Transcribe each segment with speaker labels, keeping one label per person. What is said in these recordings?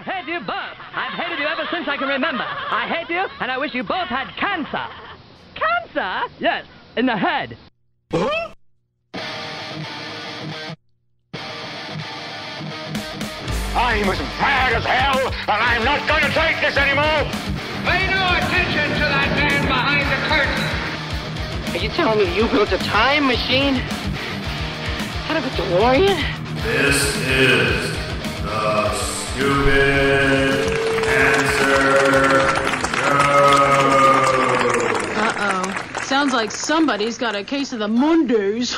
Speaker 1: hate you both. I've hated you ever since I can remember. I hate you, and I wish you both had cancer. Cancer? Yes, in the head.
Speaker 2: Huh? I'm as mad as hell, and I'm not going to take this anymore!
Speaker 3: Pay no attention to that man behind the curtain!
Speaker 4: Are you telling me you built a time machine? Out of a DeLorean?
Speaker 5: This is the Stupid Answer Show.
Speaker 6: Uh-oh. Sounds like somebody's got a case of the Mondays.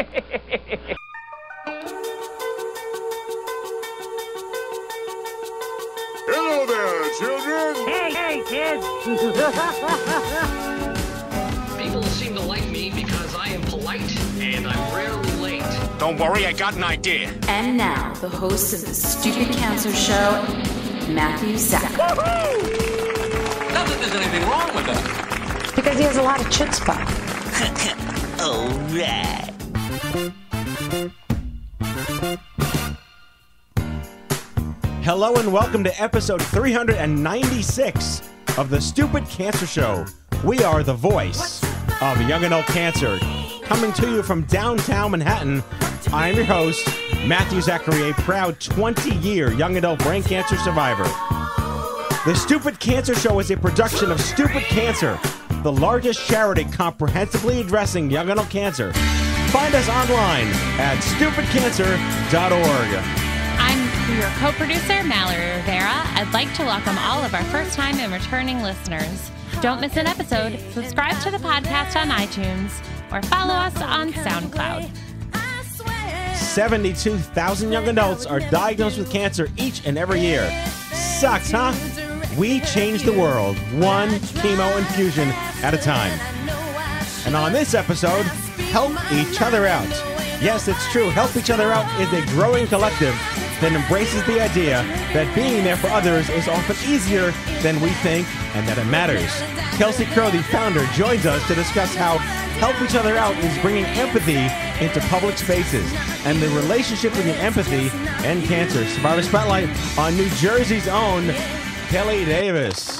Speaker 2: Hello there, children!
Speaker 1: Hey, kids!
Speaker 7: People seem to like me because I am polite and I'm rarely late.
Speaker 2: Don't worry, I got an idea.
Speaker 8: And now, the host of the Stupid Cancer Show, Matthew Zach.
Speaker 7: Not that there's anything wrong with that.
Speaker 9: Because he has a lot of chutzpah.
Speaker 7: All right.
Speaker 10: Hello and welcome to episode 396 of the Stupid Cancer Show. We are the voice of young adult cancer. Coming to you from downtown Manhattan, I am your host, Matthew Zachary, a proud 20-year young adult brain cancer survivor. The Stupid Cancer Show is a production of Stupid Cancer, the largest charity comprehensively addressing young adult cancer. Find us online at stupidcancer.org.
Speaker 11: I'm your co-producer, Mallory Rivera. I'd like to welcome all of our first-time and returning listeners. Don't miss an episode. Subscribe to the podcast on iTunes or follow us on SoundCloud.
Speaker 10: 72,000 young adults are diagnosed with cancer each and every year. Sucks, huh? We change the world, one chemo infusion at a time. And on this episode, Help Each Other Out. Yes, it's true. Help Each Other Out is a growing collective that embraces the idea that being there for others is often easier than we think and that it matters. Kelsey Crowe, the founder, joins us to discuss how Help Each Other Out is bringing empathy into public spaces and the relationship between empathy and cancer. Survivor Spotlight on New Jersey's own Kelly Davis.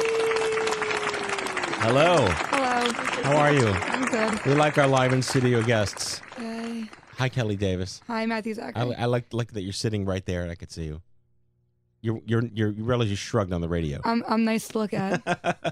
Speaker 10: Hello.
Speaker 12: Hello.
Speaker 10: How are you?
Speaker 12: I'm good.
Speaker 10: We like our live in studio guests.
Speaker 12: Yay.
Speaker 10: Hi, Kelly Davis.
Speaker 12: Hi, Matthew Zachary.
Speaker 10: I like that you're sitting right there and I could see you. You realize you shrugged on the radio.
Speaker 12: I'm nice to look at.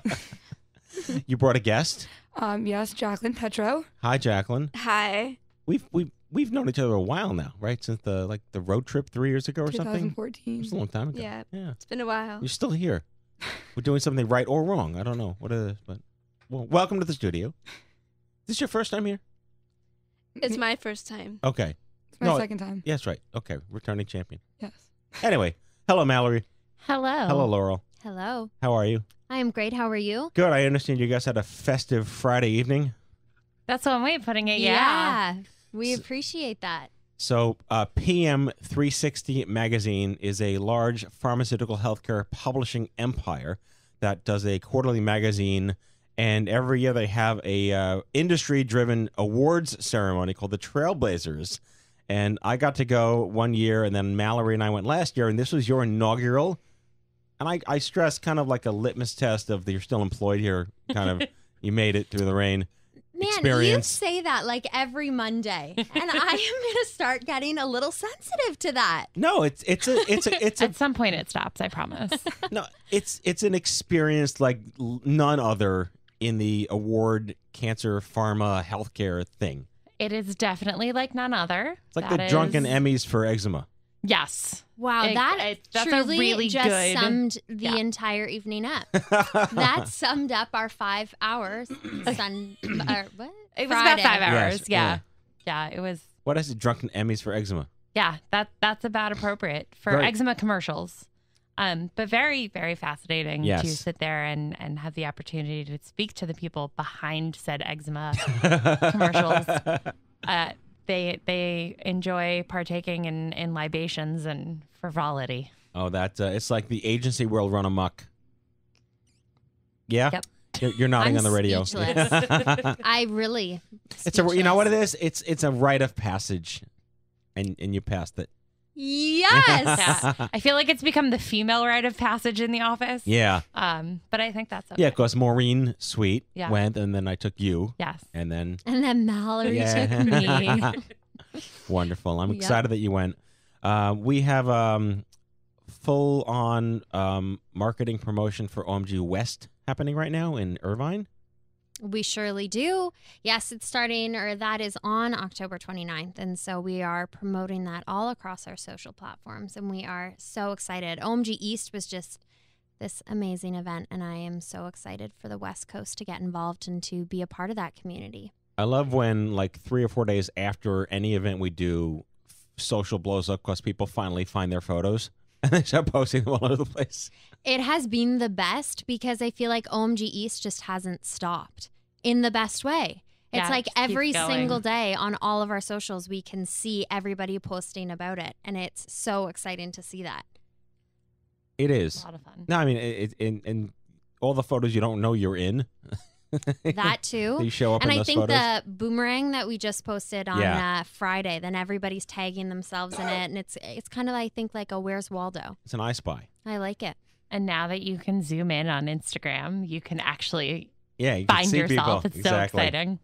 Speaker 10: You brought a guest?
Speaker 12: Yes, Jacqueline Petro.
Speaker 10: Hi, Jacqueline.
Speaker 12: Hi.
Speaker 10: We've known each other a while now, right? Since the road trip 3 years ago or something.
Speaker 12: 2014.
Speaker 10: It was a long time ago.
Speaker 12: Yeah.
Speaker 10: It's
Speaker 12: been a while.
Speaker 10: You're still here. We're doing something right or wrong. I don't know what it is, but well, welcome to the studio. Is this your first time here?
Speaker 12: It's my first time.
Speaker 10: Okay.
Speaker 12: It's my second time.
Speaker 10: Yes, right. Okay, returning champion.
Speaker 12: Yes.
Speaker 10: Anyway, hello, Mallory.
Speaker 11: Hello.
Speaker 10: Hello, Laurel.
Speaker 13: Hello.
Speaker 10: How are you?
Speaker 13: I am great. How are you?
Speaker 10: Good. I understand you guys had a festive Friday evening.
Speaker 11: That's one way of putting it, yeah.
Speaker 13: We appreciate that.
Speaker 10: So, PM 360 magazine is a large pharmaceutical healthcare publishing empire that does a quarterly magazine, and every year they have a industry-driven awards ceremony called the Trailblazers. And I got to go one year, and then Mallory and I went last year, and this was your inaugural. And I stress kind of like a litmus test of you're still employed here, kind of you made it through the rain.
Speaker 13: Man,
Speaker 10: Experience.
Speaker 13: you say that like every Monday, and I am going to start getting a little sensitive to that.
Speaker 10: No, it's
Speaker 11: At some point it stops, I promise.
Speaker 10: No, it's an experience like none other in the award cancer pharma healthcare thing.
Speaker 11: It is definitely like none other.
Speaker 10: It's like the drunken Emmys for eczema.
Speaker 11: Yes.
Speaker 13: Wow, that's truly
Speaker 11: really
Speaker 13: just
Speaker 11: good.
Speaker 13: summed the entire evening up. That summed up our 5 hours. What?
Speaker 11: It was
Speaker 13: Friday.
Speaker 11: about 5 hours.
Speaker 10: Yes,
Speaker 11: Yeah, it was.
Speaker 10: What is it? Drunken Emmys for eczema.
Speaker 11: Yeah, that's about appropriate for
Speaker 10: Right.
Speaker 11: eczema commercials. But very, very fascinating
Speaker 10: Yes.
Speaker 11: to sit there and have the opportunity to speak to the people behind said eczema commercials. They enjoy partaking in libations and frivolity.
Speaker 10: Oh, it's like the agency world run amok. Yeah?
Speaker 11: Yep.
Speaker 10: You're nodding on the radio.
Speaker 13: Speechless. I really.
Speaker 10: You know what it is? It's a rite of passage, and you passed it.
Speaker 13: Yes.
Speaker 11: Yeah. I feel like it's become the female rite of passage in the office.
Speaker 10: Yeah.
Speaker 11: But I think that's okay.
Speaker 10: Yeah, because Maureen Sweet
Speaker 11: Yeah.
Speaker 10: went, and then I took you.
Speaker 11: Yes.
Speaker 10: And then
Speaker 13: Mallory took me.
Speaker 10: Wonderful. I'm
Speaker 13: Yep.
Speaker 10: excited that you went. We have full-on marketing promotion for OMG West happening right now in Irvine.
Speaker 13: We surely do. Yes, it's starting, or that is on October 29th. And so we are promoting that all across our social platforms. And we are so excited. OMG East was just this amazing event. And I am so excited for the West Coast to get involved and to be a part of that community.
Speaker 10: I love when, like, 3 or 4 days after any event we do, social blows up because people finally find their photos and they start posting them all over the place.
Speaker 13: It has been the best because I feel like OMG East just hasn't stopped in the best way. It's
Speaker 11: Yeah,
Speaker 13: like
Speaker 11: it keeps
Speaker 13: every
Speaker 11: going.
Speaker 13: single day on all of our socials, we can see everybody posting about it. And it's so exciting to see that.
Speaker 10: It is.
Speaker 11: A lot of fun.
Speaker 10: No, I mean, in all the photos you don't know you're in.
Speaker 13: That too.
Speaker 10: You show up
Speaker 13: and
Speaker 10: in
Speaker 13: I
Speaker 10: those
Speaker 13: think
Speaker 10: photos.
Speaker 13: the boomerang that we just posted on
Speaker 10: Yeah.
Speaker 13: Friday, then everybody's tagging themselves in it. And it's kind of, I think, like a Where's Waldo?
Speaker 10: It's an I Spy.
Speaker 13: I like it.
Speaker 11: And now that you can zoom in on Instagram, you can actually
Speaker 10: Yeah, you can
Speaker 11: find
Speaker 10: see
Speaker 11: yourself.
Speaker 10: people.
Speaker 11: It's so
Speaker 10: Exactly.
Speaker 11: exciting.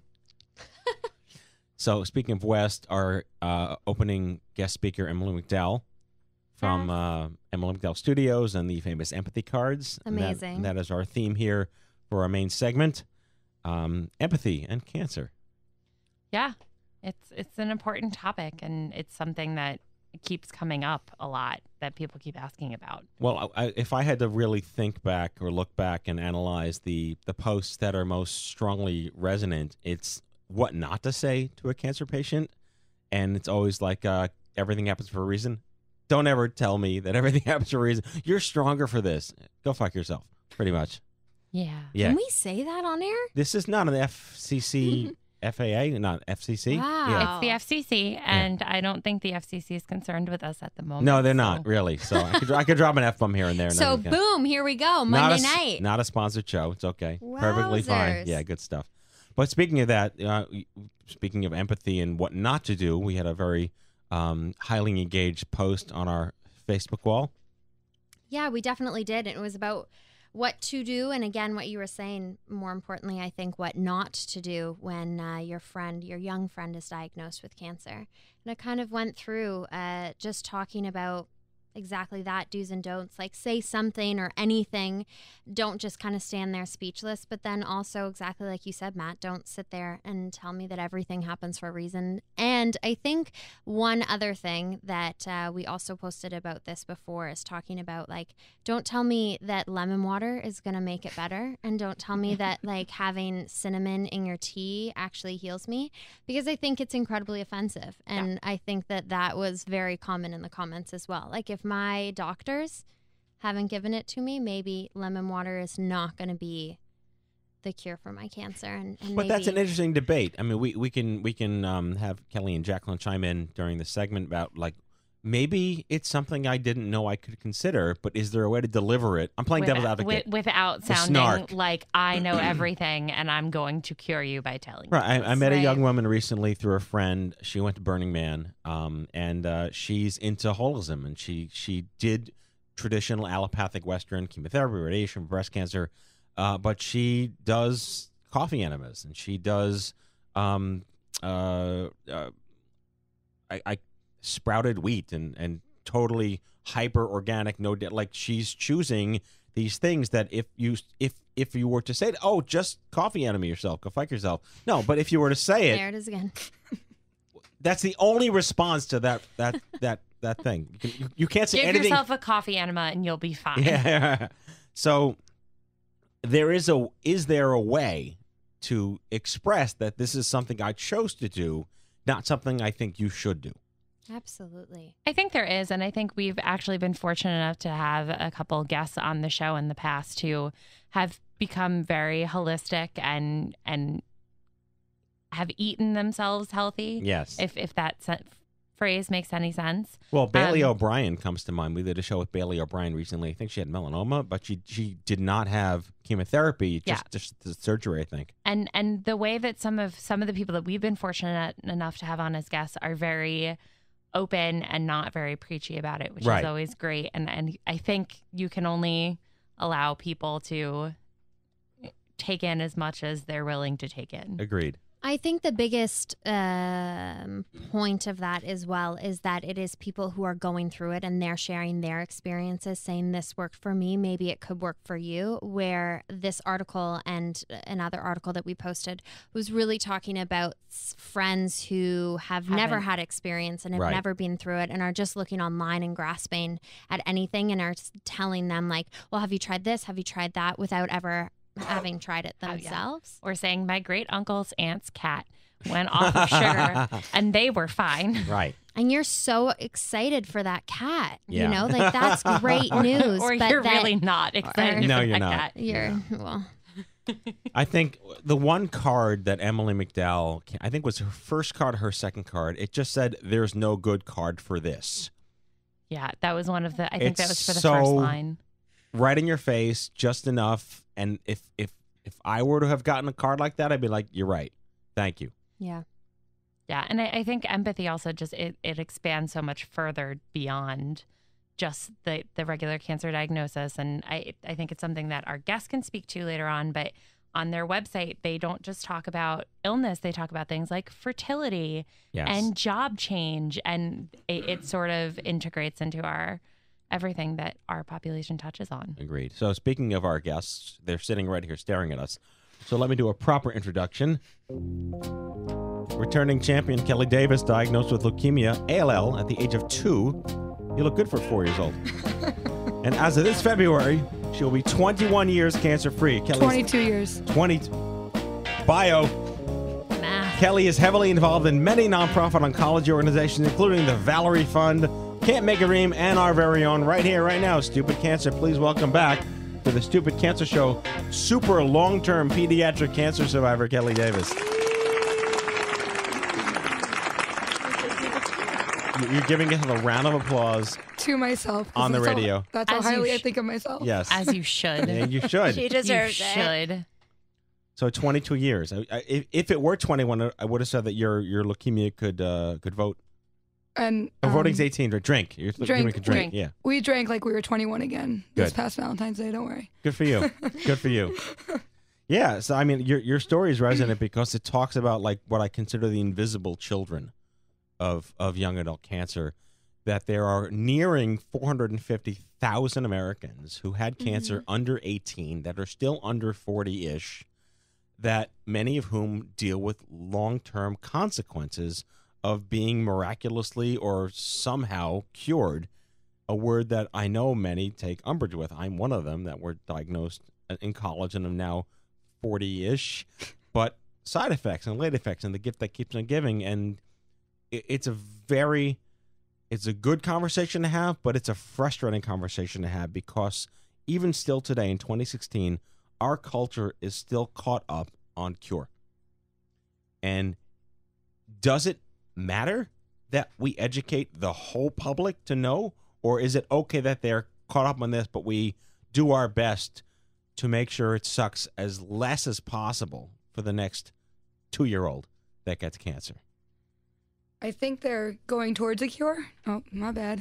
Speaker 10: So speaking of West, our opening guest speaker, Emily McDowell from Emily McDowell Studios and the famous Empathy Cards. And
Speaker 13: Amazing.
Speaker 10: that is our theme here for our main segment, empathy and cancer.
Speaker 11: Yeah, it's an important topic, and it's something that keeps coming up a lot that people keep asking about.
Speaker 10: Well, if I had to really think back or look back and analyze the posts that are most strongly resonant, it's what not to say to a cancer patient. And it's always like everything happens for a reason. Don't ever tell me that everything happens for a reason. You're stronger for this. Go fuck yourself, pretty much.
Speaker 11: Yeah.
Speaker 13: Can we say that on air?
Speaker 10: This is not an FCC, FAA, not FCC.
Speaker 13: Wow.
Speaker 10: Yeah.
Speaker 11: It's the FCC, and I don't think the FCC is concerned with us at the moment.
Speaker 10: No, they're not, really. So I could drop an F-bomb here and there. And
Speaker 13: So
Speaker 10: then
Speaker 13: boom, here we go. Monday night.
Speaker 10: Not a sponsored show. It's okay. Perfectly fine.
Speaker 13: Wowzers.
Speaker 10: Yeah, good stuff. But speaking of that, speaking of empathy and what not to do, we had a very highly engaged post on our Facebook wall.
Speaker 13: Yeah, we definitely did. It was about what to do. And again, what you were saying, more importantly, I think what not to do when your young friend is diagnosed with cancer. And I kind of went through just talking about exactly that, do's and don'ts, like say something or anything. Don't just kind of stand there speechless, but then also exactly like you said, Matt, don't sit there and tell me that everything happens for a reason. And I think one other thing that we also posted about this before is talking about, like, don't tell me that lemon water is going to make it better, and don't tell me that like having cinnamon in your tea actually heals me, because I think it's incredibly offensive. And I think that was very common in the comments as well. Like, if my doctors haven't given it to me, maybe lemon water is not going to be the cure for my cancer. And
Speaker 10: But
Speaker 13: maybe
Speaker 10: that's an interesting debate. I mean, we can have Kelly and Jacqueline chime in during the segment about, like, maybe it's something I didn't know I could consider, but is there a way to deliver it? I'm playing devil's advocate.
Speaker 11: Without
Speaker 10: The
Speaker 11: sounding
Speaker 10: snark.
Speaker 11: like I know everything and I'm going to cure you by telling you.
Speaker 10: Right. I met a
Speaker 13: Right.
Speaker 10: young woman recently through a friend. She went to Burning Man, and she's into holism, and she did traditional allopathic Western chemotherapy, radiation, breast cancer, but she does coffee enemas, and she does sprouted wheat and totally hyper organic, like she's choosing these things that if you were to say, oh, just coffee enema yourself, go fuck yourself. No, but if you were to say it,
Speaker 13: there it is again.
Speaker 10: that's the only response to that thing. You can't say
Speaker 11: Give
Speaker 10: anything.
Speaker 11: yourself a coffee enema and you'll be fine.
Speaker 10: Yeah. So is there a way to express that this is something I chose to do, not something I think you should do?
Speaker 13: Absolutely.
Speaker 11: I think there is, and I think we've actually been fortunate enough to have a couple guests on the show in the past who have become very holistic and have eaten themselves healthy.
Speaker 10: Yes.
Speaker 11: If that phrase makes any sense.
Speaker 10: Well, Bailey O'Brien comes to mind. We did a show with Bailey O'Brien recently. I think she had melanoma, but she did not have chemotherapy, just the surgery, I think.
Speaker 11: And the way that some of the people that we've been fortunate enough to have on as guests are very open and not very preachy about it, which
Speaker 10: Right.
Speaker 11: is always great. And I think you can only allow people to take in as much as they're willing to take in.
Speaker 10: Agreed.
Speaker 13: I think the biggest point of that as well is that it is people who are going through it and they're sharing their experiences, saying this worked for me, maybe it could work for you, where this article and another article that we posted was really talking about friends who have never had experience and have
Speaker 10: Right.
Speaker 13: never been through it and are just looking online and grasping at anything and are telling them like, well, have you tried this? Have you tried that? Without ever having tried it themselves.
Speaker 11: Or saying my great uncle's aunt's cat went off of sugar and they were fine.
Speaker 10: Right.
Speaker 13: And you're so excited for that cat.
Speaker 10: Yeah.
Speaker 13: You know, like that's great news.
Speaker 11: Or
Speaker 13: but
Speaker 11: you're
Speaker 13: that,
Speaker 11: really not excited
Speaker 10: No,
Speaker 11: for
Speaker 10: you're
Speaker 11: that
Speaker 10: not.
Speaker 11: cat.
Speaker 13: You're, well,
Speaker 10: I think the one card that Emily McDowell, I think was her first card, her second card, it just said, there's no good card for this.
Speaker 11: Yeah, that was one of the, I think
Speaker 10: It's
Speaker 11: that was for the
Speaker 10: so
Speaker 11: first line.
Speaker 10: Right in your face, just enough. And if I were to have gotten a card like that, I'd be like, you're right. Thank you.
Speaker 13: yeah.
Speaker 11: Yeah, and I think empathy also just, it expands so much further beyond just the regular cancer diagnosis. And I think it's something that our guests can speak to later on, but on their website, they don't just talk about illness. They talk about things like fertility and job change. And it sort of integrates into our everything that our population touches on.
Speaker 10: Agreed. So speaking of our guests, they're sitting right here staring at us. So let me do a proper introduction. Returning champion Kelly Davis, diagnosed with leukemia, ALL, at the age of 2. You look good for 4 years old. And as of this February, she'll be 21 years cancer-free.
Speaker 12: 22 years.
Speaker 10: 20. Bio. Kelly is heavily involved in many nonprofit oncology organizations, including the Valerie Fund, Can't Make a Dream, and our very own right here, right now, Stupid Cancer. Please welcome back to the Stupid Cancer Show, super long-term pediatric cancer survivor, Kelly Davis. You're giving us a round of applause
Speaker 12: To myself. 'cause
Speaker 10: on the
Speaker 12: that's how-
Speaker 10: radio.
Speaker 12: That's how
Speaker 11: As you
Speaker 12: highly I
Speaker 11: sh-
Speaker 12: think of myself.
Speaker 10: Yes.
Speaker 11: As you should.
Speaker 10: Yeah, you should.
Speaker 13: She deserves
Speaker 11: you
Speaker 13: it.
Speaker 11: should.
Speaker 10: So 22 years. If it were 21, I would have said that your leukemia could vote.
Speaker 12: And
Speaker 10: Voting's 18. Drink. Your leukemia could drink. Yeah.
Speaker 12: We drank like we were 21 again this
Speaker 10: Good.
Speaker 12: past Valentine's Day. Don't worry.
Speaker 10: Good for you. Good for you. Yeah. So I mean, your story is resonant because it talks about like what I consider the invisible children of young adult cancer. That there are nearing 450,000 Americans who had cancer under 18 that are still under 40-ish, that many of whom deal with long-term consequences of being miraculously or somehow cured, a word that I know many take umbrage with. I'm one of them that were diagnosed in college and am now 40-ish, but side effects and late effects and the gift that keeps on giving. And it's a good conversation to have, but it's a frustrating conversation to have because even still today in 2016, our culture is still caught up on cure. And does it matter that we educate the whole public to know, or is it okay that they're caught up on this, but we do our best to make sure it sucks as less as possible for the next 2-year-old that gets cancer?
Speaker 12: I think they're going towards a cure. Oh, my bad.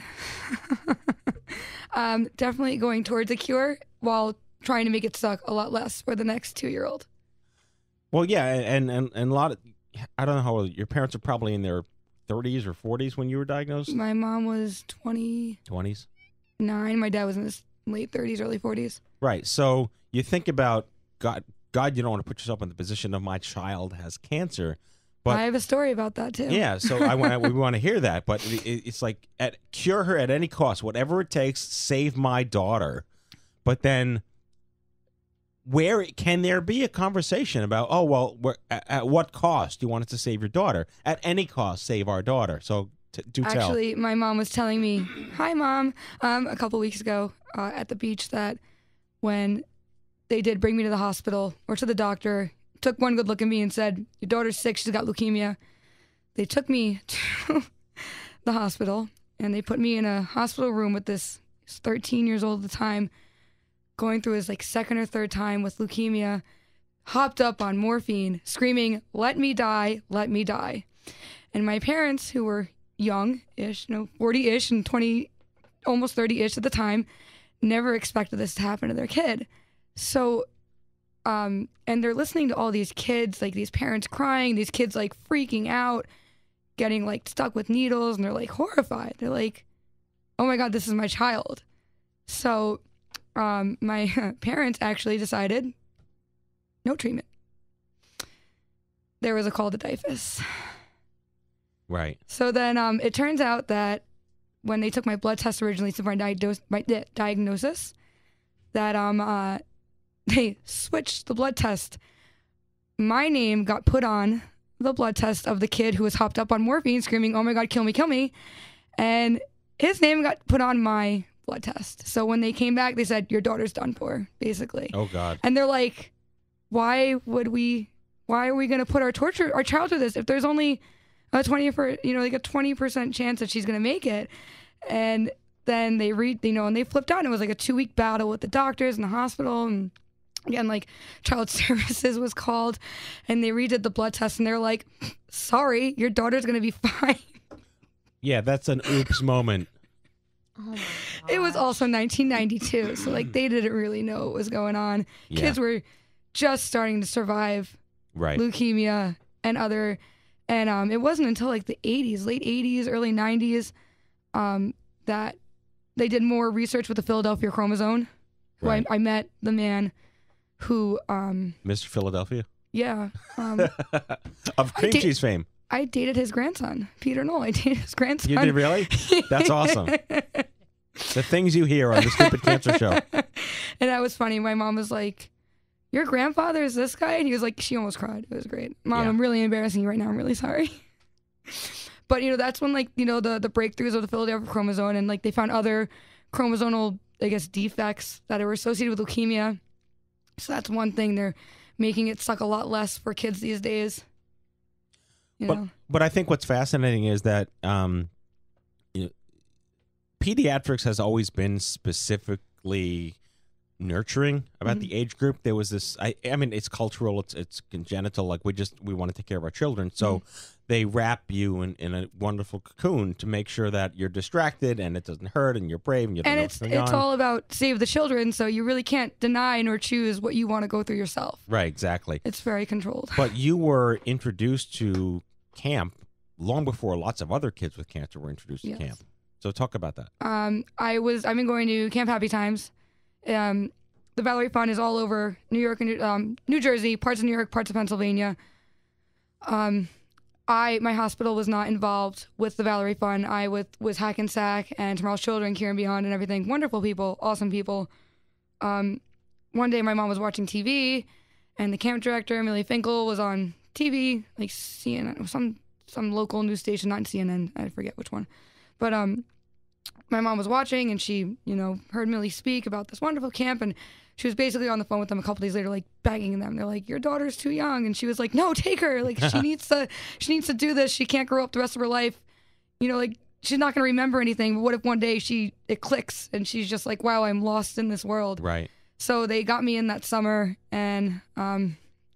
Speaker 12: Definitely going towards a cure while trying to make it suck a lot less for the next 2-year-old.
Speaker 10: Well, yeah, and a lot of, I don't know how old, your parents are probably in their 30s or 40s when you were diagnosed?
Speaker 12: My mom was 29.
Speaker 10: 20s?
Speaker 12: My dad was in his late 30s, early 40s.
Speaker 10: Right. So you think about, God, you don't want to put yourself in the position of my child has cancer. But
Speaker 12: I have a story about that too.
Speaker 10: Yeah, so we want to hear that, but it's like cure her at any cost, whatever it takes, save my daughter. But then, where can there be a conversation about? Oh well, at what cost do you want us to save your daughter? At any cost, save our daughter. So do tell.
Speaker 12: Actually, my mom was telling me, "Hi, Mom," a couple weeks ago at the beach that when they did bring me to the hospital or to the doctor. Took one good look at me and said, "Your daughter's sick. She's got leukemia." They took me to the hospital and they put me in a hospital room with this. He's 13 years old at the time, going through his like second or third time with leukemia, hopped up on morphine, screaming, "Let me die, let me die." And my parents, who were young-ish, 40-ish and 20, almost 30-ish at the time, never expected this to happen to their kid. So, and they're listening to all these kids, like these parents crying, these kids like freaking out, getting like stuck with needles, and they're like horrified. They're like, oh my God, this is my child. So my parents actually decided no treatment. There was a call to DIFUS.
Speaker 10: Right.
Speaker 12: So then it turns out that when they took my blood test originally to my diagnosis, that they switched the blood test. My name got put on the blood test of the kid who was hopped up on morphine screaming, oh my God, kill me, kill me. And his name got put on my blood test. So when they came back, they said, your daughter's done for, basically.
Speaker 10: Oh God.
Speaker 12: And they're like, why are we going to put our child through this if there's only a 20% chance that she's going to make it? And then they and they flipped out, and it was like a 2-week battle with the doctors and the hospital. And again, like child services was called, and they redid the blood test, and they're like, sorry, your daughter's going to be fine.
Speaker 10: Yeah, that's an oops moment.
Speaker 13: Oh my God.
Speaker 12: It was also 1992, so like they didn't really know what was going on.
Speaker 10: Yeah.
Speaker 12: Kids were just starting to survive leukemia and other, and it wasn't until like the 80s, late 80s, early 90s, that they did more research with the Philadelphia chromosome. Who I met the man who
Speaker 10: Mr. Philadelphia?
Speaker 12: Yeah.
Speaker 10: Of cream cheese fame.
Speaker 12: I dated his grandson, Peter Knoll. I dated his grandson.
Speaker 10: You did really? That's awesome. The things you hear on the Stupid Cancer Show.
Speaker 12: And that was funny. My mom was like, your grandfather is this guy? And he was like, she almost cried. It was great. Mom, I'm really embarrassing you right now. I'm really sorry. But, that's when, like, the breakthroughs of the Philadelphia chromosome, and, like, they found other chromosomal, I guess, defects that were associated with leukemia. So that's one thing. They're making it suck a lot less for kids these days.
Speaker 10: But I think what's fascinating is that pediatrics has always been specifically nurturing about the age group. There was this, I mean, it's cultural, it's congenital. Like we want to take care of our children. So they wrap you in a wonderful cocoon to make sure that you're distracted and it doesn't hurt and you're brave and you don't know what's going on.
Speaker 12: And it's all about save the children. So you really can't deny nor choose what you want to go through yourself.
Speaker 10: Right, exactly.
Speaker 12: It's very controlled.
Speaker 10: But you were introduced to camp long before lots of other kids with cancer were introduced to camp. So talk about that.
Speaker 12: I've been going to Camp Happy Times. The Valerie Fund is all over New York and New Jersey, parts of New York, parts of Pennsylvania. My hospital was not involved with the Valerie Fund. I was Hackensack and Tomorrow's Children, Care and Beyond, and everything. Wonderful people, awesome people. One day my mom was watching TV, and the camp director, Millie Finkel, was on TV, like CNN, some local news station, not CNN, I forget which one. But my mom was watching, and she, heard Millie speak about this wonderful camp, and she was basically on the phone with them a couple days later, like begging them. They're like, your daughter's too young. And she was like, no, take her. Like, she needs to do this. She can't grow up the rest of her life. Like, she's not going to remember anything. But what if one day it clicks and she's just like, wow, I'm lost in this world.
Speaker 10: Right.
Speaker 12: So they got me in that summer, and I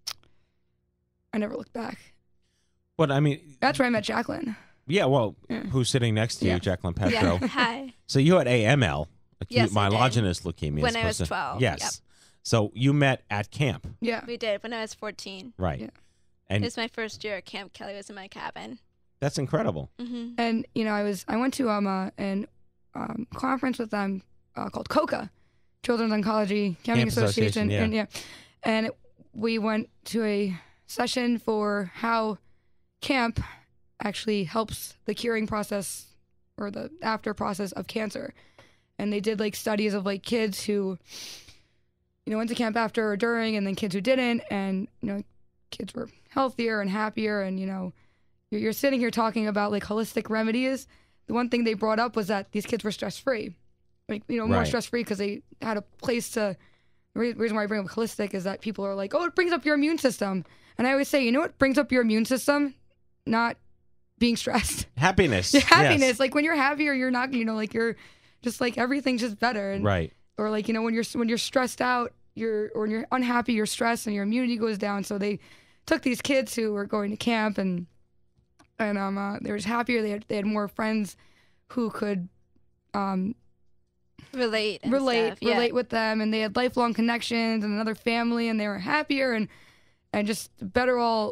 Speaker 12: never looked back.
Speaker 10: But I mean,
Speaker 12: that's where I met Jacqueline.
Speaker 10: Yeah, well, who's sitting next to you, Jacqueline Petro.
Speaker 9: Yeah. Hi.
Speaker 10: So you had AML.
Speaker 9: Yes,
Speaker 10: myelogenous leukemia.
Speaker 9: When I was 12.
Speaker 10: Yes.
Speaker 9: Yep.
Speaker 10: So you met at camp.
Speaker 12: Yeah.
Speaker 9: We did when I was 14.
Speaker 10: Right.
Speaker 12: Yeah.
Speaker 10: And
Speaker 9: it was my first year at camp. Kelly was in my cabin.
Speaker 10: That's incredible.
Speaker 9: Mm-hmm.
Speaker 12: And I went to an conference with them called COCA, Children's Oncology Camping Association.
Speaker 10: Yeah.
Speaker 12: And we went to a session for how camp actually helps the curing process or the after process of cancer. And they did like studies of like kids who, went to camp after or during, and then kids who didn't, and kids were healthier and happier. And you're sitting here talking about like holistic remedies. The one thing they brought up was that these kids were stress free, like more stress free because they had a place to. The reason why I bring up holistic is that people are like, oh, it brings up your immune system, and I always say, what brings up your immune system? Not being stressed.
Speaker 10: Happiness.
Speaker 12: Happiness.
Speaker 10: Yes.
Speaker 12: Like when you're happier, you're not, like you're just like everything's just better. And,
Speaker 10: right.
Speaker 12: Or like, when you're stressed out, or when you're unhappy, you're stressed and your immunity goes down. So they took these kids who were going to camp, and and they were just happier. They had more friends who could
Speaker 9: relate
Speaker 12: with them, and they had lifelong connections and another family, and they were happier and just better all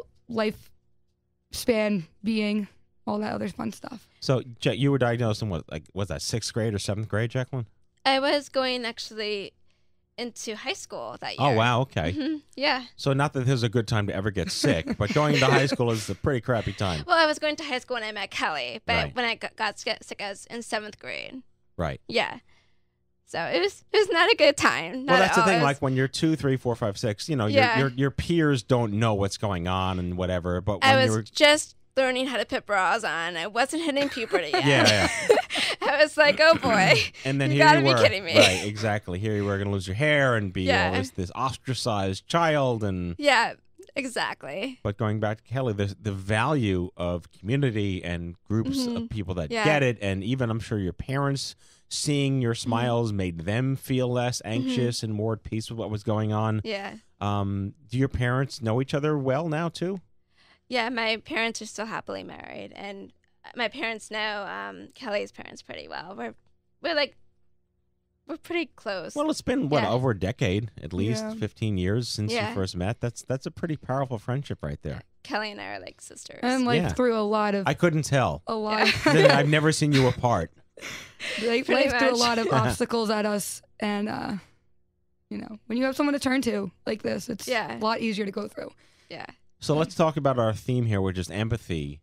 Speaker 12: lifespan being, all that other fun stuff.
Speaker 10: So, you were diagnosed in was that 6th grade or 7th grade, Jacqueline?
Speaker 9: I was going actually into high school that year.
Speaker 10: Oh, wow, okay.
Speaker 9: Mm-hmm. Yeah.
Speaker 10: So not that this is a good time to ever get sick, but going to high school is a pretty crappy time.
Speaker 9: Well, I was going to high school when I met Kelly, but when I got sick, I was in 7th grade.
Speaker 10: Right.
Speaker 9: Yeah. So it was not a good time.
Speaker 10: Well, that's the thing. Like when you're 2, 3, 4, 5, 6, your peers don't know what's going on and whatever. But when
Speaker 9: I was just learning how to put bras on. I wasn't hitting puberty yet.
Speaker 10: Yeah.
Speaker 9: I was like, oh boy.
Speaker 10: And then
Speaker 9: you
Speaker 10: here
Speaker 9: gotta
Speaker 10: you were.
Speaker 9: be kidding me.
Speaker 10: Right, exactly. Here you were going to lose your hair and be always this ostracized child.
Speaker 9: Yeah, exactly.
Speaker 10: But going back to Kelly, the value of community and groups of people that get it, and even I'm sure your parents seeing your smiles made them feel less anxious and more at peace with what was going on.
Speaker 9: Yeah.
Speaker 10: Do your parents know each other well now too?
Speaker 9: Yeah, my parents are still happily married, and my parents know Kelly's parents pretty well. We're pretty close.
Speaker 10: Well, it's been over a decade, at least 15 years since you first met. That's a pretty powerful friendship right there.
Speaker 9: Kelly and I are like sisters,
Speaker 12: and through a lot of.
Speaker 10: I couldn't tell.
Speaker 12: A lot.
Speaker 10: I've never seen you apart.
Speaker 12: Life threw a lot of obstacles at us, and when you have someone to turn to like this, it's a lot easier to go through.
Speaker 9: Yeah.
Speaker 10: So let's talk about our theme here, which is empathy.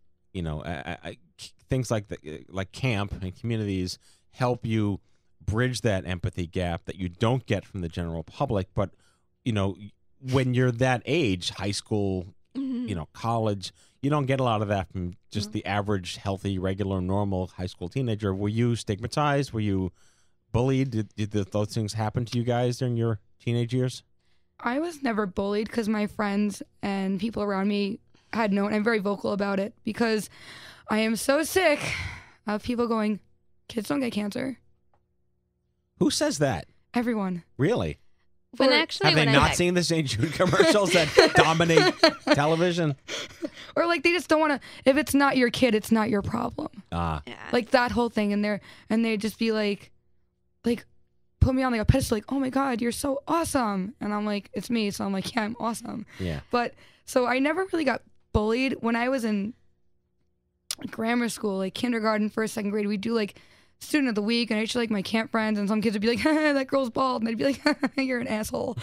Speaker 10: Things like camp and communities help you bridge that empathy gap that you don't get from the general public. But when you're that age, high school, college, you don't get a lot of that from just the average, healthy, regular, normal high school teenager. Were you stigmatized? Were you bullied? Did those things happen to you guys during your teenage years?
Speaker 12: I was never bullied because my friends and people around me had known. I'm very vocal about it because I am so sick of people going, kids don't get cancer.
Speaker 10: Who says that?
Speaker 12: Everyone.
Speaker 10: Really?
Speaker 9: Have
Speaker 10: they not seen the St. Jude commercials that dominate television?
Speaker 12: Or they just don't want to. If it's not your kid, it's not your problem. Like that whole thing, and they just be like, put me on a pedestal, oh my God, you're so awesome, and I'm like, it's me, so I'm like, yeah, I'm awesome.
Speaker 10: Yeah.
Speaker 12: But so I never really got bullied when I was in grammar school, kindergarten, 1st, 2nd grade. We do student of the week, and I used to my camp friends, and some kids would be like, that girl's bald, and I'd be like, you're an asshole.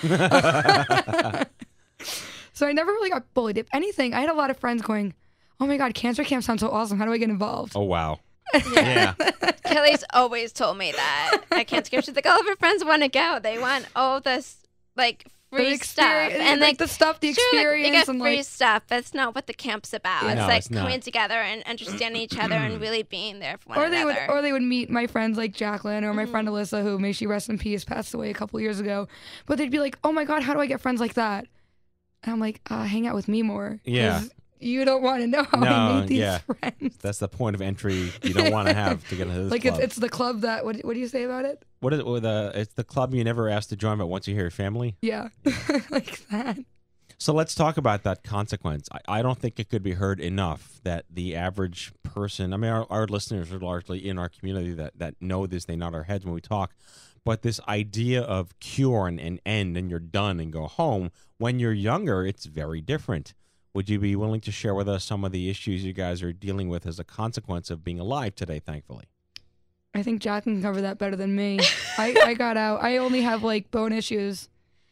Speaker 12: So I never really got bullied. If anything, I had a lot of friends going, oh my God, cancer camp sounds so awesome. How do I get involved?
Speaker 10: Oh, wow.
Speaker 9: Yeah. Kelly's always told me that at cancer camp. She's like, all of her friends want to go. They want all this free stuff, and
Speaker 12: the stuff, the experience,
Speaker 9: they get
Speaker 12: and
Speaker 9: free stuff. That's not what the camp's about.
Speaker 12: Yeah.
Speaker 9: It's coming together and understanding each other and really being there for one another.
Speaker 12: Or they would meet my friends like Jacqueline or my friend Alyssa, who, may she rest in peace, passed away a couple years ago. But they'd be like, oh my God, how do I get friends like that? And I'm like, hang out with me more.
Speaker 10: Yeah.
Speaker 12: You don't want to know how I made these friends.
Speaker 10: That's the point of entry you don't want to have to get into this club.
Speaker 12: It's the club that, what do you say about it?
Speaker 10: What is it? It's the club you never asked to join, but once you hear your family?
Speaker 12: Yeah, like that.
Speaker 10: So let's talk about that consequence. I don't think it could be heard enough that the average person, I mean, our listeners are largely in our community that know this, they nod our heads when we talk, but this idea of cure and end and you're done and go home, when you're younger, it's very different. Would you be willing to share with us some of the issues you guys are dealing with as a consequence of being alive today, thankfully?
Speaker 12: I think Jack can cover that better than me. I got out. I only have bone issues.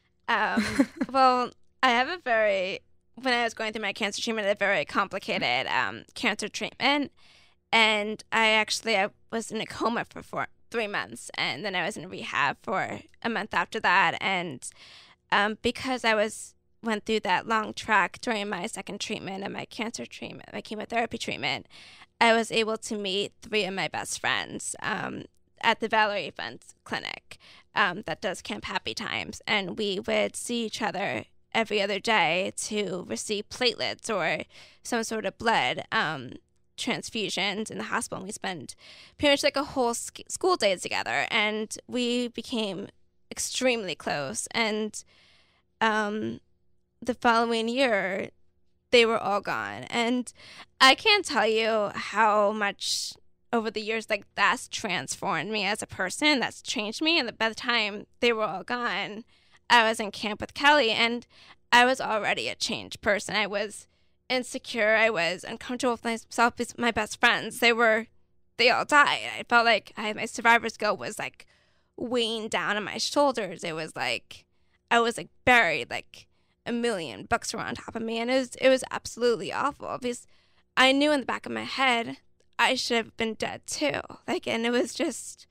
Speaker 9: Well, I have when I was going through my cancer treatment, a very complicated cancer treatment. And I was in a coma for 3 months. And then I was in rehab for a month after that. And because went through that long track during my second treatment of my cancer treatment, my chemotherapy treatment, I was able to meet 3 of my best friends at the Valerie Events Clinic that does Camp Happy Times. And we would see each other every other day to receive platelets or some sort of blood transfusions in the hospital. And we spent pretty much a whole school day together. And we became extremely close. And the following year, they were all gone. And I can't tell you how much over the years, like, that's transformed me as a person, that's changed me. And by the time they were all gone, I was in camp with Kelly, and I was already a changed person. I was insecure. I was uncomfortable with myself with my best friends. They all died. I felt like my survivor's guilt was, like, weighing down on my shoulders. It was like I was, like, buried, like, a million books were on top of me, and it was absolutely awful because I knew in the back of my head I should have been dead too. Like, and it was just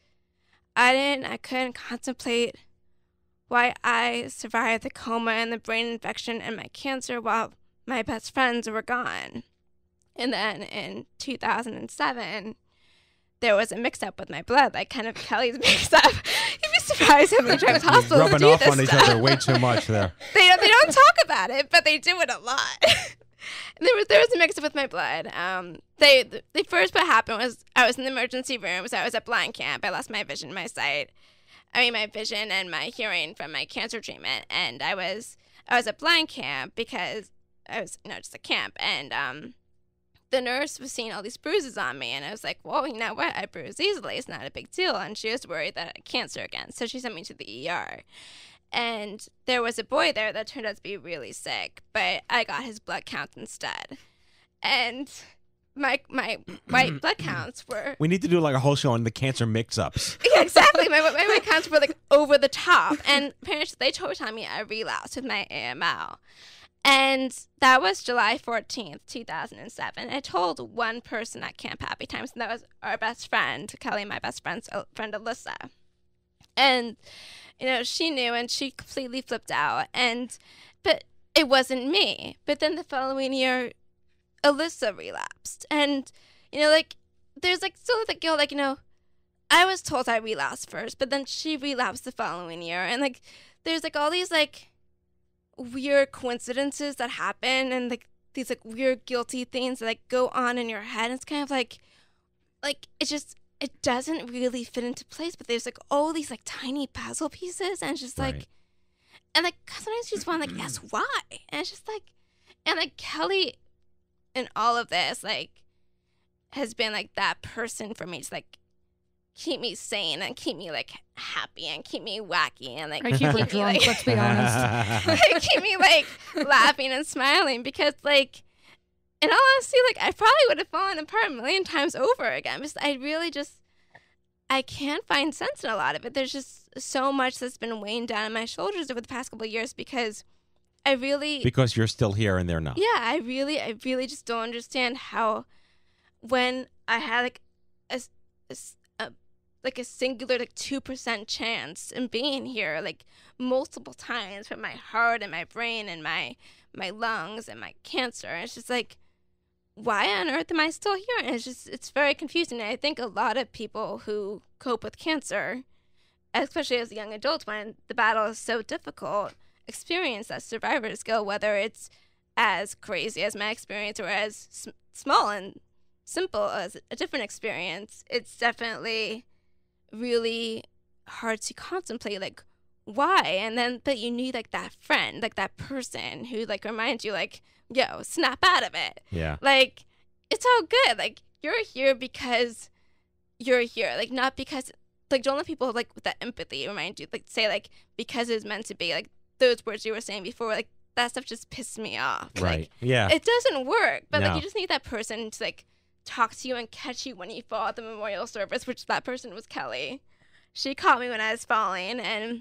Speaker 9: I couldn't contemplate why I survived the coma and the brain infection and my cancer while my best friends were gone. And then in 2007, there was a mix-up with my blood, like kind of Kelly's mix-up. You'd be surprised how many times hospitals
Speaker 10: rubbing
Speaker 9: do
Speaker 10: off
Speaker 9: this
Speaker 10: on each
Speaker 9: stuff.
Speaker 10: other way too much there.
Speaker 9: They don't talk about it, but they do it a lot. There was a mix-up with my blood. They first what happened was I was in the emergency room, so I was at blind camp. I lost my vision, my vision and my hearing from my cancer treatment, and I was at blind camp because I was just a camp, and the nurse was seeing all these bruises on me, and I was like, well, you know what? I bruise easily. It's not a big deal. And she was worried that I had cancer again, so she sent me to the ER. And there was a boy there that turned out to be really sick, but I got his blood count instead. And my white blood counts were...
Speaker 10: We need to do like a whole show on the cancer mix-ups.
Speaker 9: Yeah, exactly. My white counts were like over the top. And parents, they told me I relapsed with my AML. And that was July 14th, 2007. I told one person at Camp Happy Times, and that was our best friend, Kelly, my best friend's friend, Alyssa. And, she knew, and she completely flipped out. But it wasn't me. But then the following year, Alyssa relapsed. And, there's, still the guilt, I was told I relapsed first, but then she relapsed the following year. And, there's, all these, weird coincidences that happen, and these weird guilty things that go on in your head. It's kind of like it doesn't really fit into place, but there's all these tiny puzzle pieces, and it's just
Speaker 10: Right.
Speaker 9: and sometimes you just want to ask why, and it's just and Kelly in all of this has been that person for me to keep me sane and keep me happy and keep me wacky and
Speaker 12: I keep her drunk, let's be honest.
Speaker 9: keep me laughing and smiling, because in all honesty, I probably would have fallen apart a million times over again, because I can't find sense in a lot of it. There's just so much that's been weighing down on my shoulders over the past couple of years, because
Speaker 10: Because you're still here and they're not.
Speaker 9: yeah, I really just don't understand how when I had a singular 2% chance in being here multiple times from my heart and my brain and my lungs and my cancer. And it's just why on earth am I still here? And it's very confusing. And I think a lot of people who cope with cancer, especially as young adults when the battle is so difficult, experience that survivor's guilt, whether it's as crazy as my experience or as small and simple as a different experience. It's definitely really hard to contemplate why, and then but you need that friend, that person who reminds you yo, snap out of it.
Speaker 10: Yeah.
Speaker 9: It's all good. You're here because you're here, not because don't let people with that empathy remind you say because it's meant to be, those words you were saying before, that stuff just pissed me off.
Speaker 10: Right. Yeah.
Speaker 9: It doesn't work, but
Speaker 10: No.
Speaker 9: you just need that person to talk to you and catch you when you fall at the memorial service, which that person was Kelly. She caught me when I was falling, and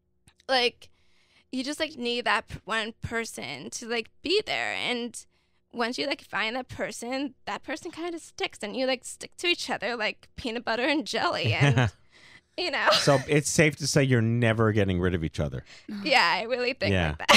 Speaker 9: you just need that one person to be there. And once you find that person kind of sticks, and you stick to each other like peanut butter and jelly, and
Speaker 10: So it's safe to say you're never getting rid of each other.
Speaker 9: Yeah, I really think
Speaker 10: Yeah.
Speaker 9: that.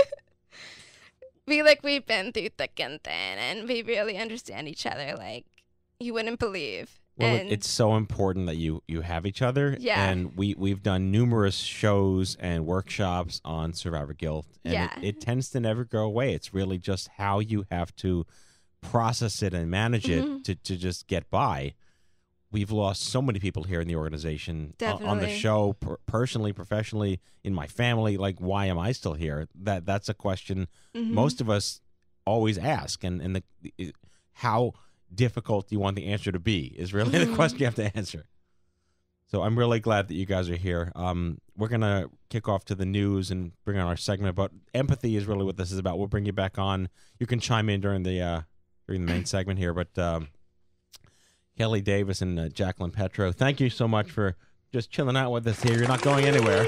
Speaker 9: We've been through thick and thin, and we really understand each other you wouldn't believe.
Speaker 10: Well,
Speaker 9: And
Speaker 10: it's so important that you have each other.
Speaker 9: Yeah.
Speaker 10: And we've done numerous shows and workshops on survivor guilt. And
Speaker 9: Yeah.
Speaker 10: it tends to never go away. It's really just how you have to process it and manage
Speaker 9: Mhm.
Speaker 10: it to just get by. We've lost so many people here in the organization on the
Speaker 9: Definitely.
Speaker 10: show, personally, professionally, in my family. Why am I still here? That's a question
Speaker 9: Mhm.
Speaker 10: most of us always ask, and how difficult do you want the answer to be is really the question you have to answer. So I'm really glad that you guys are here. We're going to kick off to the news and bring on our segment, but empathy is really what this is about. We'll bring you back on. You can chime in during the main segment here, but Kelly Davis and Jacqueline Petro, thank you so much for just chilling out with us here. You're not going anywhere.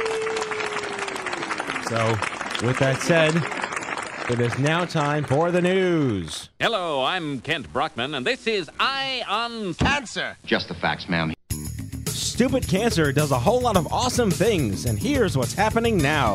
Speaker 10: So with that said, it is now time for the news.
Speaker 14: Hello, I'm Kent Brockman, and this is Eye on Cancer.
Speaker 2: Just the facts, ma'am.
Speaker 10: Stupid Cancer does a whole lot of awesome things, and here's what's happening now.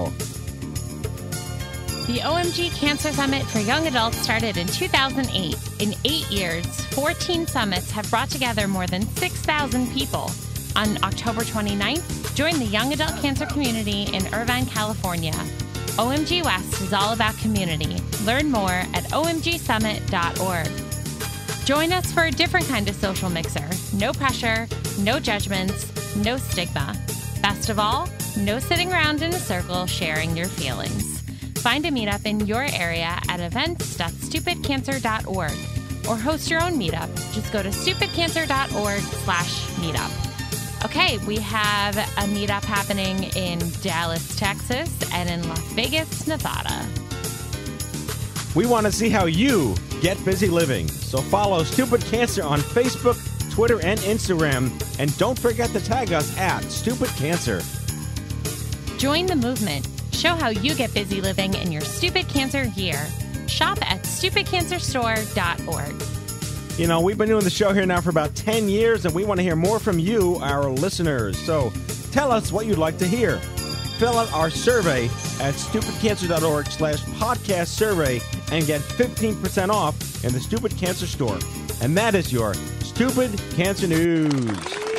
Speaker 11: The OMG Cancer Summit for Young Adults started in 2008. In 8 years, 14 summits have brought together more than 6,000 people. On October 29th, join the young adult cancer community in Irvine, California. OMG West is all about community. Learn more at omgsummit.org. Join us for a different kind of social mixer. No pressure, no judgments, no stigma. Best of all, no sitting around in a circle sharing your feelings. Find a meetup in your area at events.stupidcancer.org or host your own meetup. Just go to stupidcancer.org/meetup. Okay, we have a meetup happening in Dallas, Texas, and in Las Vegas, Nevada.
Speaker 10: We want to see how you get busy living. So follow Stupid Cancer on Facebook, Twitter, and Instagram. And don't forget to tag us at Stupid Cancer.
Speaker 11: Join the movement. Show how you get busy living in your Stupid Cancer year. Shop at stupidcancerstore.org.
Speaker 10: You know, we've been doing the show here now for about 10 years, and we want to hear more from you, our listeners. So tell us what you'd like to hear. Fill out our survey at stupidcancer.org/podcast survey and get 15% off in the Stupid Cancer store. And that is your Stupid Cancer News.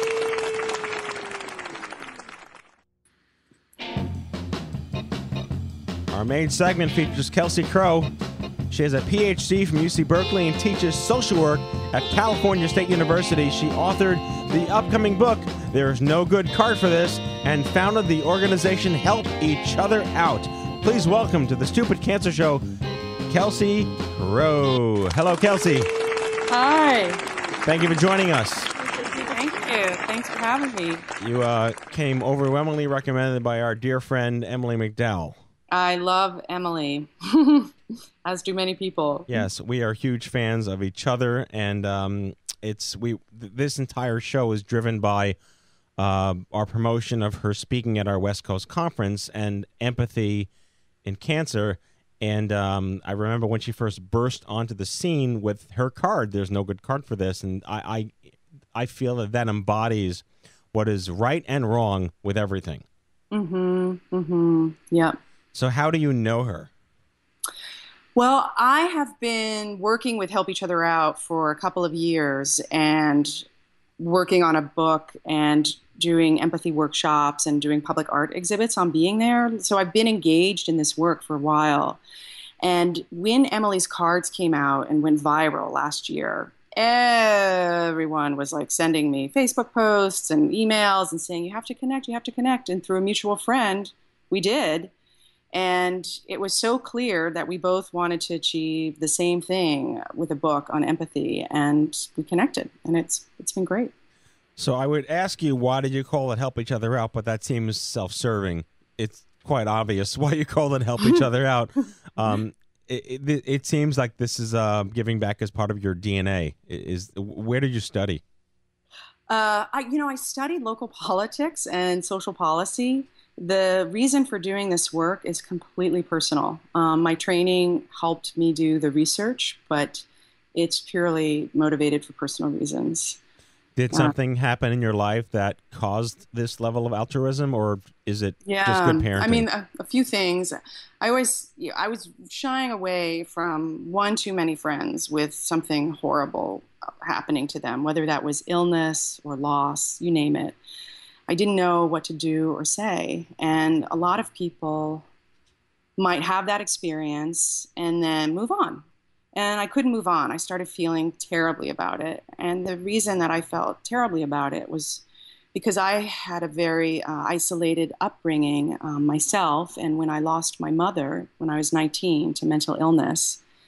Speaker 10: Our main segment features Kelsey Crowe. She has a PhD from UC Berkeley and teaches social work at California State University. She authored the upcoming book, There's No Good Card for This, and founded the organization Help Each Other Out. Please welcome to the Stupid Cancer Show, Kelsey Crowe. Hello, Kelsey.
Speaker 15: Hi.
Speaker 10: Thank you for joining us.
Speaker 15: Thank you. Thanks for having me.
Speaker 10: You came overwhelmingly recommended by our dear friend, Emily McDowell.
Speaker 15: I love Emily, as do many people.
Speaker 10: Yes, we are huge fans of each other, and this entire show is driven by our promotion of her speaking at our West Coast conference and empathy in cancer. And I remember when she first burst onto the scene with her card, There's No Good Card for This, and I feel that embodies what is right and wrong with everything.
Speaker 15: Yeah.
Speaker 10: So how do you know her?
Speaker 15: Well, I have been working with Help Each Other Out for a couple of years and working on a book and doing empathy workshops and doing public art exhibits on being there. So I've been engaged in this work for a while. And when Emily's cards came out and went viral last year, everyone was like sending me Facebook posts and emails and saying, you have to connect. And through a mutual friend, we did. And it was so clear that we both wanted to achieve the same thing with a book on empathy, and we connected, and it's been great.
Speaker 10: So I would ask you, why did you call it Help Each Other Out? But that seems self-serving. It's quite obvious why you call it Help Each Other Out. It seems like this is giving back as part of your DNA. Where did you study?
Speaker 15: I studied local politics and social policy. The reason for doing this work is completely personal. My training helped me do the research, but it's purely motivated for personal reasons.
Speaker 10: Did something happen in your life that caused this level of altruism, or is it just good parenting?
Speaker 15: I mean, a few things. I was shying away from one too many friends with something horrible happening to them, whether that was illness or loss, you name it. I didn't know what to do or say. And a lot of people might have that experience and then move on. And I couldn't move on. I started feeling terribly about it. And the reason that I felt terribly about it was because I had a very isolated upbringing myself. And when I lost my mother when I was 19 to mental illness,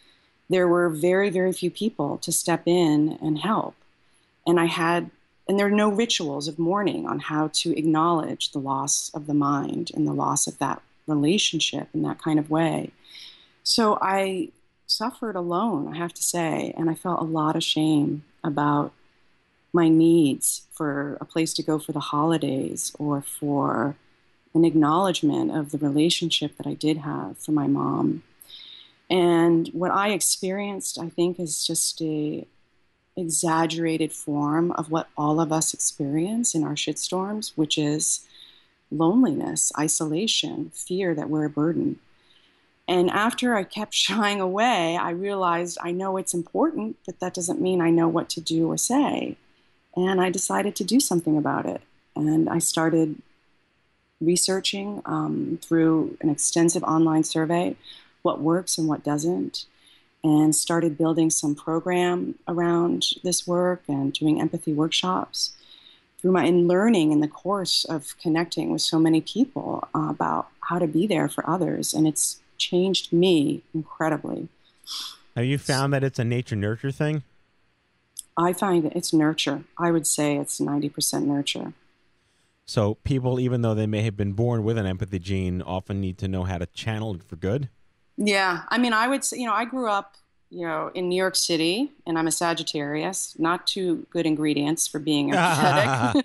Speaker 15: there were very, very few people to step in and help. And there are no rituals of mourning on how to acknowledge the loss of the mind and the loss of that relationship in that kind of way. So I suffered alone, I have to say, and I felt a lot of shame about my needs for a place to go for the holidays or for an acknowledgement of the relationship that I did have for my mom. And what I experienced, I think, is just a exaggerated form of what all of us experience in our shitstorms, which is loneliness, isolation, fear that we're a burden. And after I kept shying away, I realized I know it's important, but that doesn't mean I know what to do or say. And I decided to do something about it. And I started researching through an extensive online survey what works and what doesn't, and started building some program around this work and doing empathy workshops through my learning in the course of connecting with so many people about how to be there for others. And it's changed me incredibly.
Speaker 10: Have you found that it's a nature-nurture thing?
Speaker 15: I find it's nurture. I would say it's 90% nurture.
Speaker 10: So people, even though they may have been born with an empathy gene, often need to know how to channel it for good?
Speaker 15: Yeah. I mean, I would say, I grew up, in New York City, and I'm a Sagittarius, not too good ingredients for being empathetic.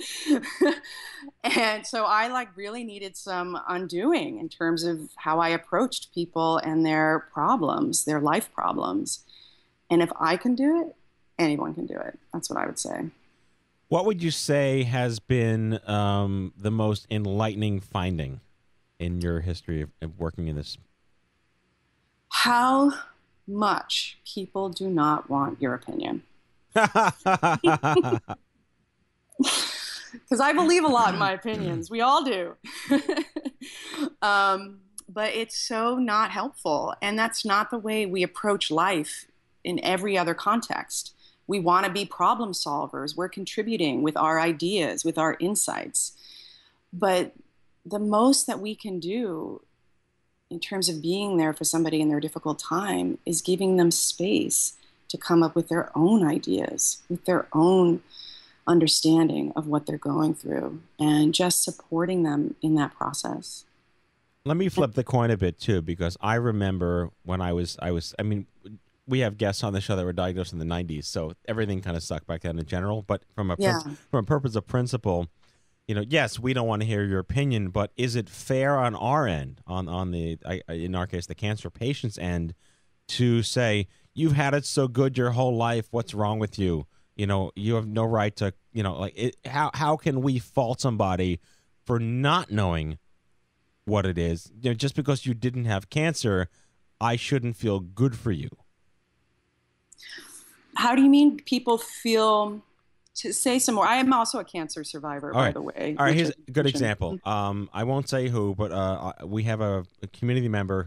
Speaker 15: And so I really needed some undoing in terms of how I approached people and their problems, their life problems. And if I can do it, anyone can do it. That's what I would say.
Speaker 10: What would you say has been the most enlightening finding in your history of working in this?
Speaker 15: How much people do not want your opinion. Because I believe a lot in my opinions. We all do. But it's so not helpful. And that's not the way we approach life in every other context. We want to be problem solvers. We're contributing with our ideas, with our insights. But the most that we can do in terms of being there for somebody in their difficult time is giving them space to come up with their own ideas, with their own understanding of what they're going through, and just supporting them in that process.
Speaker 10: Let me flip the coin a bit too, because I remember when I mean, we have guests on the show that were diagnosed in the 90s, so everything kind of sucked back then in general. But from a purpose of principle, yes, we don't want to hear your opinion, but is it fair on our end, on the in our case, the cancer patient's end, to say, you've had it so good your whole life, what's wrong with you? You have no right to, how can we fault somebody for not knowing what it is? Just because you didn't have cancer, I shouldn't feel good for you. How do you mean people feel? To say some more, I am also a cancer survivor, by the way. All right, here's a good example. I won't say who, but we have a community member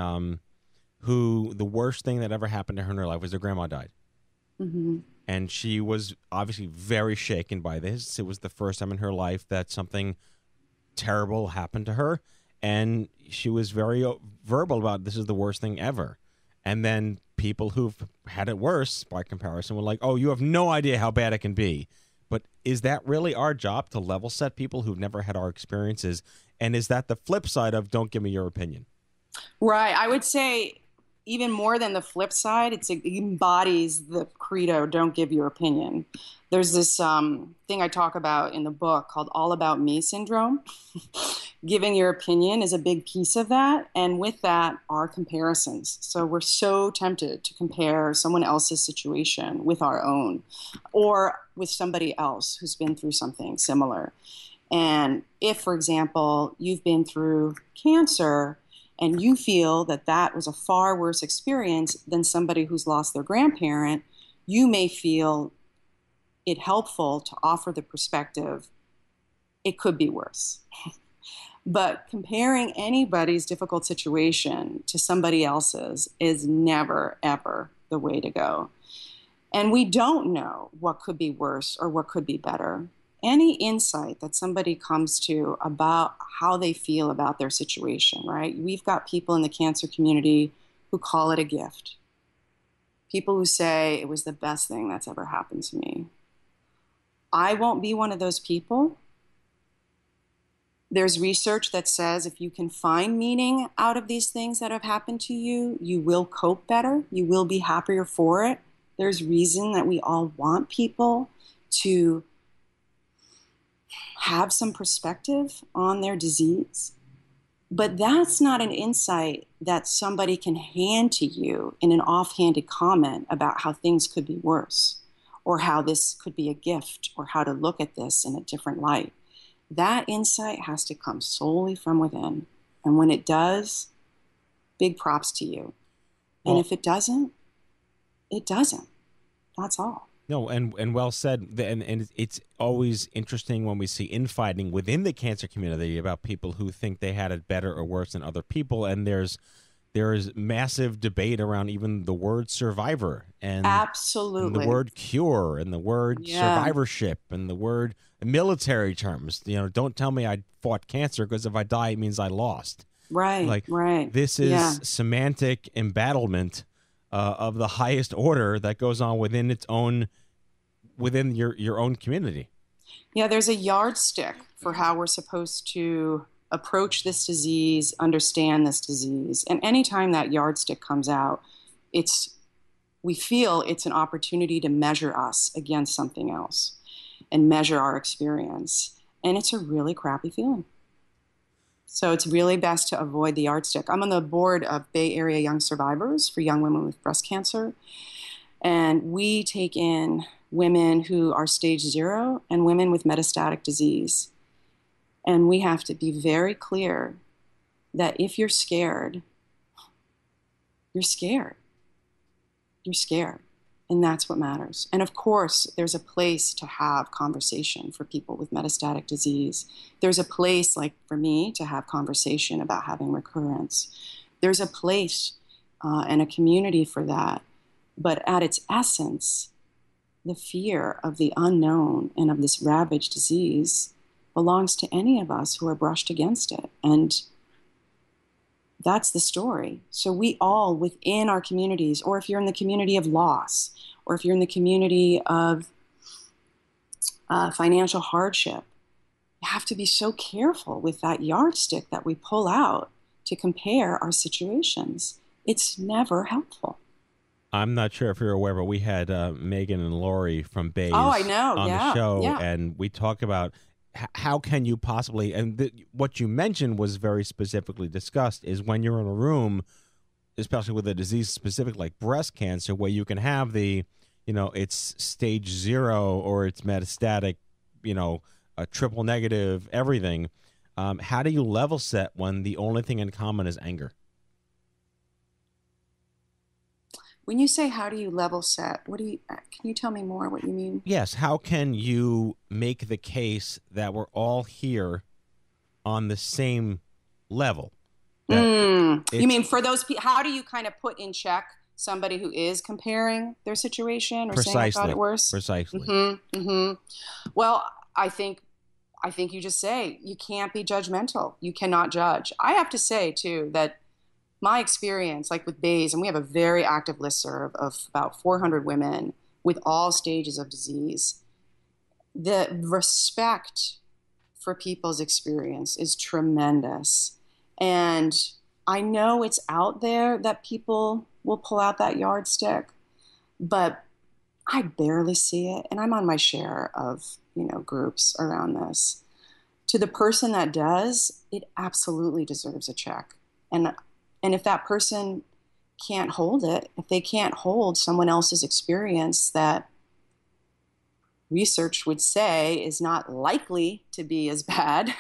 Speaker 10: who the worst thing that ever happened to her in her life was her grandma died. Mm-hmm. And she was obviously very shaken by this. It was the first time in her life that something terrible happened to her. And she was very verbal about, this is the worst thing ever. And then people who've had it worse, by comparison, were like, oh, you have no idea how bad it can be. But is that really our job, to level set people who've never had our experiences? And is that the flip side of don't give me your opinion? Right. I would say even more than the flip side, it embodies the credo, don't give your opinion. There's this thing I talk about in the book called All About Me syndrome. Giving your opinion is a big piece of that. And with that are comparisons. So we're so tempted to compare someone else's situation with our own, or with somebody else who's been through something similar. And if, for example, you've been through cancer and you feel that that was a far worse experience than somebody who's lost their grandparent, you may feel it helpful to offer the perspective, it could be worse. But comparing anybody's difficult situation to somebody else's is never, ever the way to go. And we don't know what could be worse or what could be better. Any insight that somebody comes to about how they feel about their situation, right? We've got people in the cancer community who call it a gift.
Speaker 15: people who say it was the best thing that's ever happened to me. I won't be one of those people. There's research that says if you can find meaning out of these things that have happened to you, you will cope better. You will be happier for it. There's reason that we all want people to have some perspective on their disease. But that's not an insight that somebody can hand to you in an offhanded comment about how things could be worse, or how this could be a gift, or how to look at this in a different light. That insight has to come solely from within. And when it does, big props to you. And if it doesn't, it doesn't. That's all.
Speaker 10: No, and well said. And it's always interesting when we see infighting within the cancer community about people who think they had it better or worse than other people. And there is massive debate around even the word survivor and
Speaker 15: absolutely
Speaker 10: and the word cure and the word survivorship and the word military terms. You know, don't tell me I fought cancer, because if I die, it means I lost.
Speaker 15: Right. Right.
Speaker 10: This is semantic embattlement of the highest order that goes on within your own community.
Speaker 15: Yeah, there's a yardstick for how we're supposed to approach this disease, understand this disease. And anytime that yardstick comes out, we feel it's an opportunity to measure us against something else and measure our experience. And it's a really crappy feeling. So it's really best to avoid the yardstick. I'm on the board of Bay Area Young Survivors for young women with breast cancer. And we take in women who are stage 0 and women with metastatic disease. And we have to be very clear that if you're scared, you're scared. You're scared. And that's what matters. And of course, there's a place to have conversation for people with metastatic disease. There's a place, like for me, to have conversation about having recurrence. There's a place and a community for that. But at its essence, the fear of the unknown and of this ravaged disease belongs to any of us who are brushed against it. And that's the story. So we all within our communities, or if you're in the community of loss, or if you're in the community of financial hardship, you have to be so careful with that yardstick that we pull out to compare our situations. It's never helpful.
Speaker 10: I'm not sure if you're aware, but we had Megan and Lori from Bays
Speaker 15: I know.
Speaker 10: on the show, and we talk about how can you possibly, and what you mentioned was very specifically discussed, is when you're in a room, especially with a disease specific like breast cancer, where you can have it's stage 0 or it's metastatic, a triple negative, everything. How do you level set when the only thing in common is anger?
Speaker 15: When you say how do you level set, can you tell me more what you mean?
Speaker 10: Yes, how can you make the case that we're all here on the same level?
Speaker 15: You mean for those people, how do you kind of put in check somebody who is comparing their situation or saying I thought it worse?
Speaker 10: Precisely.
Speaker 15: Well, I think you just say you can't be judgmental. You cannot judge. I have to say too that my experience, like with Bays, and we have a very active listserv of about 400 women with all stages of disease, the respect for people's experience is tremendous. And I know it's out there that people will pull out that yardstick, but I barely see it. And I'm on my share of, groups around this. To the person that does, it absolutely deserves a check. And if that person can't hold it, if they can't hold someone else's experience that research would say is not likely to be as bad,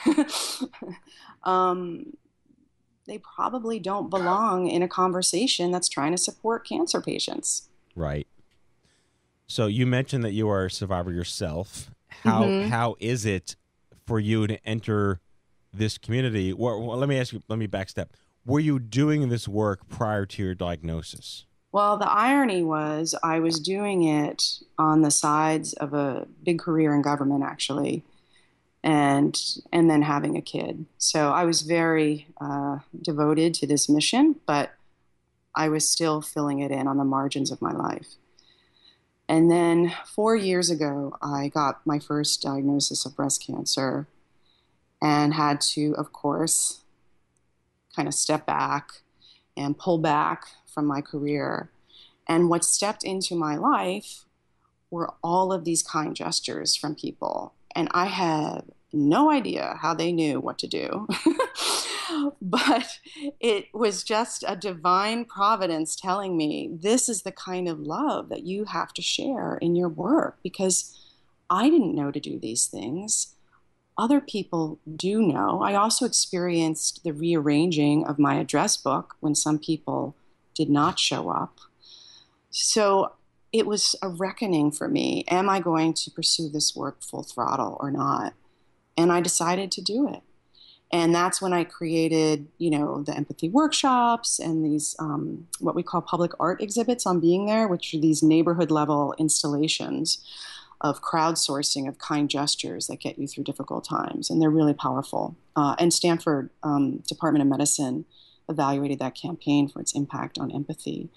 Speaker 15: they probably don't belong in a conversation that's trying to support cancer patients.
Speaker 10: Right. So you mentioned that you are a survivor yourself. How is it for you to enter this community? Well, let me backstep. Were you doing this work prior to your diagnosis?
Speaker 15: Well, the irony was I was doing it on the sides of a big career in government, actually, and then having a kid. So I was very devoted to this mission, but I was still filling it in on the margins of my life. And then 4 years ago, I got my first diagnosis of breast cancer and had to, of course, kind of step back and pull back from my career. And what stepped into my life were all of these kind gestures from people. And I had no idea how they knew what to do. But it was just a divine providence telling me this is the kind of love that you have to share in your work, because I didn't know to do these things. Other people do know. I also experienced the rearranging of my address book when some people did not show up. So it was a reckoning for me. Am I going to pursue this work full throttle or not? And I decided to do it. And that's when I created, the empathy workshops and these, what we call public art exhibits on Being There, which are these neighborhood level installations of crowdsourcing of kind gestures that get you through difficult times. And they're really powerful. And Stanford Department of Medicine evaluated that campaign for its impact on empathy.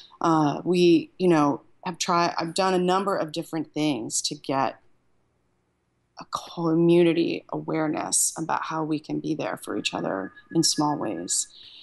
Speaker 15: I've done a number of different things to get a community awareness about how we can be there for each other in small ways.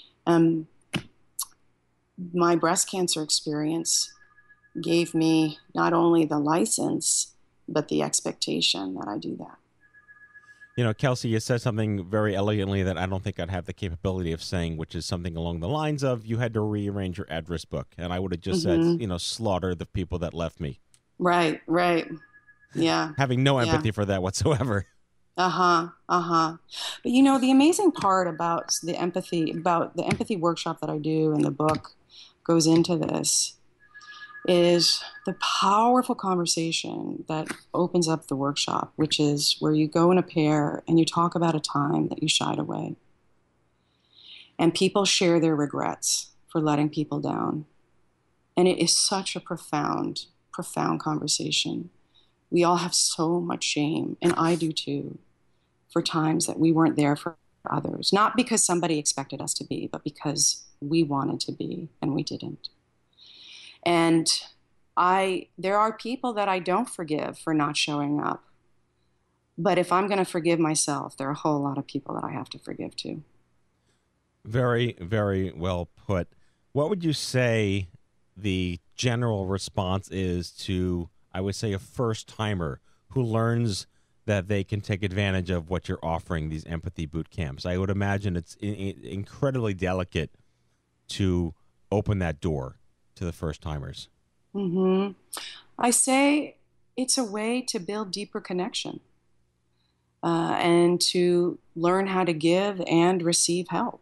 Speaker 15: My breast cancer experience gave me not only the license, but the expectation that I do that.
Speaker 10: Kelsey, you said something very elegantly that I don't think I'd have the capability of saying, which is something along the lines of, you had to rearrange your address book. And I would have just said, slaughter the people that left me.
Speaker 15: Right. Yeah.
Speaker 10: Having no empathy for that whatsoever.
Speaker 15: But the amazing part about the empathy workshop that I do and the book goes into this is the powerful conversation that opens up the workshop, which is where you go in a pair and you talk about a time that you shied away. And people share their regrets for letting people down. And it is such a profound, profound conversation. We all have so much shame, and I do too, for times that we weren't there for others. Not because somebody expected us to be, but because we wanted to be and we didn't. And there are people that I don't forgive for not showing up. But if I'm going to forgive myself, there are a whole lot of people that I have to forgive too.
Speaker 10: Very, very well put. What would you say the general response is to, I would say, a first-timer who learns that they can take advantage of what you're offering, these empathy boot camps? I would imagine it's incredibly delicate to open that door to the first-timers.
Speaker 15: I say it's a way to build deeper connection and to learn how to give and receive help.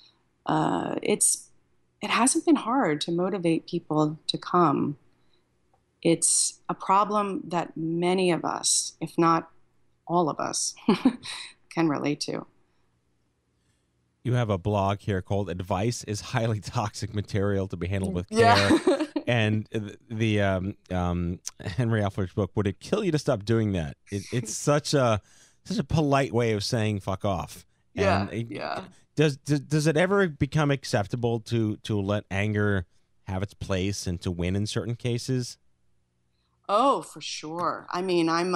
Speaker 15: It hasn't been hard to motivate people to come. It's a problem that many of us, if not all of us, can relate to.
Speaker 10: You have a blog here called "Advice is Highly Toxic Material to be Handled with Care."
Speaker 15: Yeah.
Speaker 10: And the Henry Alford's book, "Would It Kill You to Stop Doing That?" It's such a polite way of saying "fuck off."
Speaker 15: Yeah.
Speaker 10: Does it ever become acceptable to let anger have its place and to win in certain cases?
Speaker 15: Oh, for sure. I mean, I'm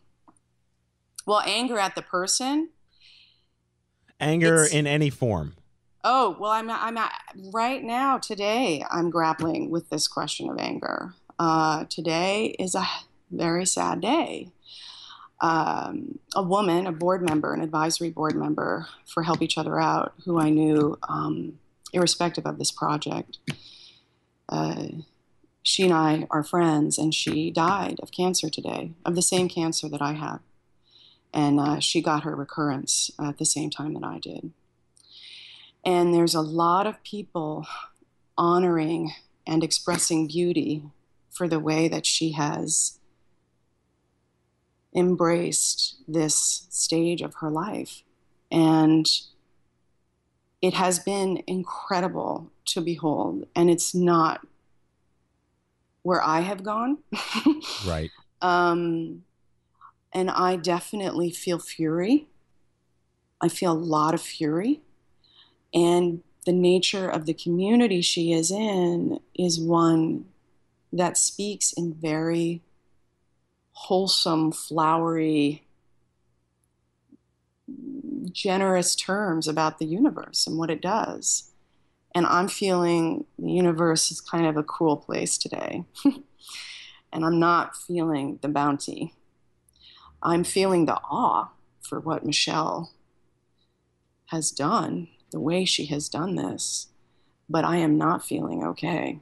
Speaker 15: anger at the person.
Speaker 10: Anger in any form.
Speaker 15: Oh, well, I'm right now, today, I'm grappling with this question of anger. Today is a very sad day. A woman, a board member, an advisory board member for Help Each Other Out, who I knew, irrespective of this project, she and I are friends, and she died of cancer today, of the same cancer that I have. And she got her recurrence at the same time that I did. And there's a lot of people honoring and expressing beauty for the way that she has embraced this stage of her life. And it has been incredible to behold. And it's not where I have gone.
Speaker 10: Right.
Speaker 15: And I definitely feel fury. I feel a lot of fury. And the nature of the community she is in is one that speaks in very wholesome, flowery, generous terms about the universe and what it does. And I'm feeling the universe is kind of a cruel place today. And I'm not feeling the bounty. I'm feeling the awe for what Michelle has done, the way she has done this. But I am not feeling okay.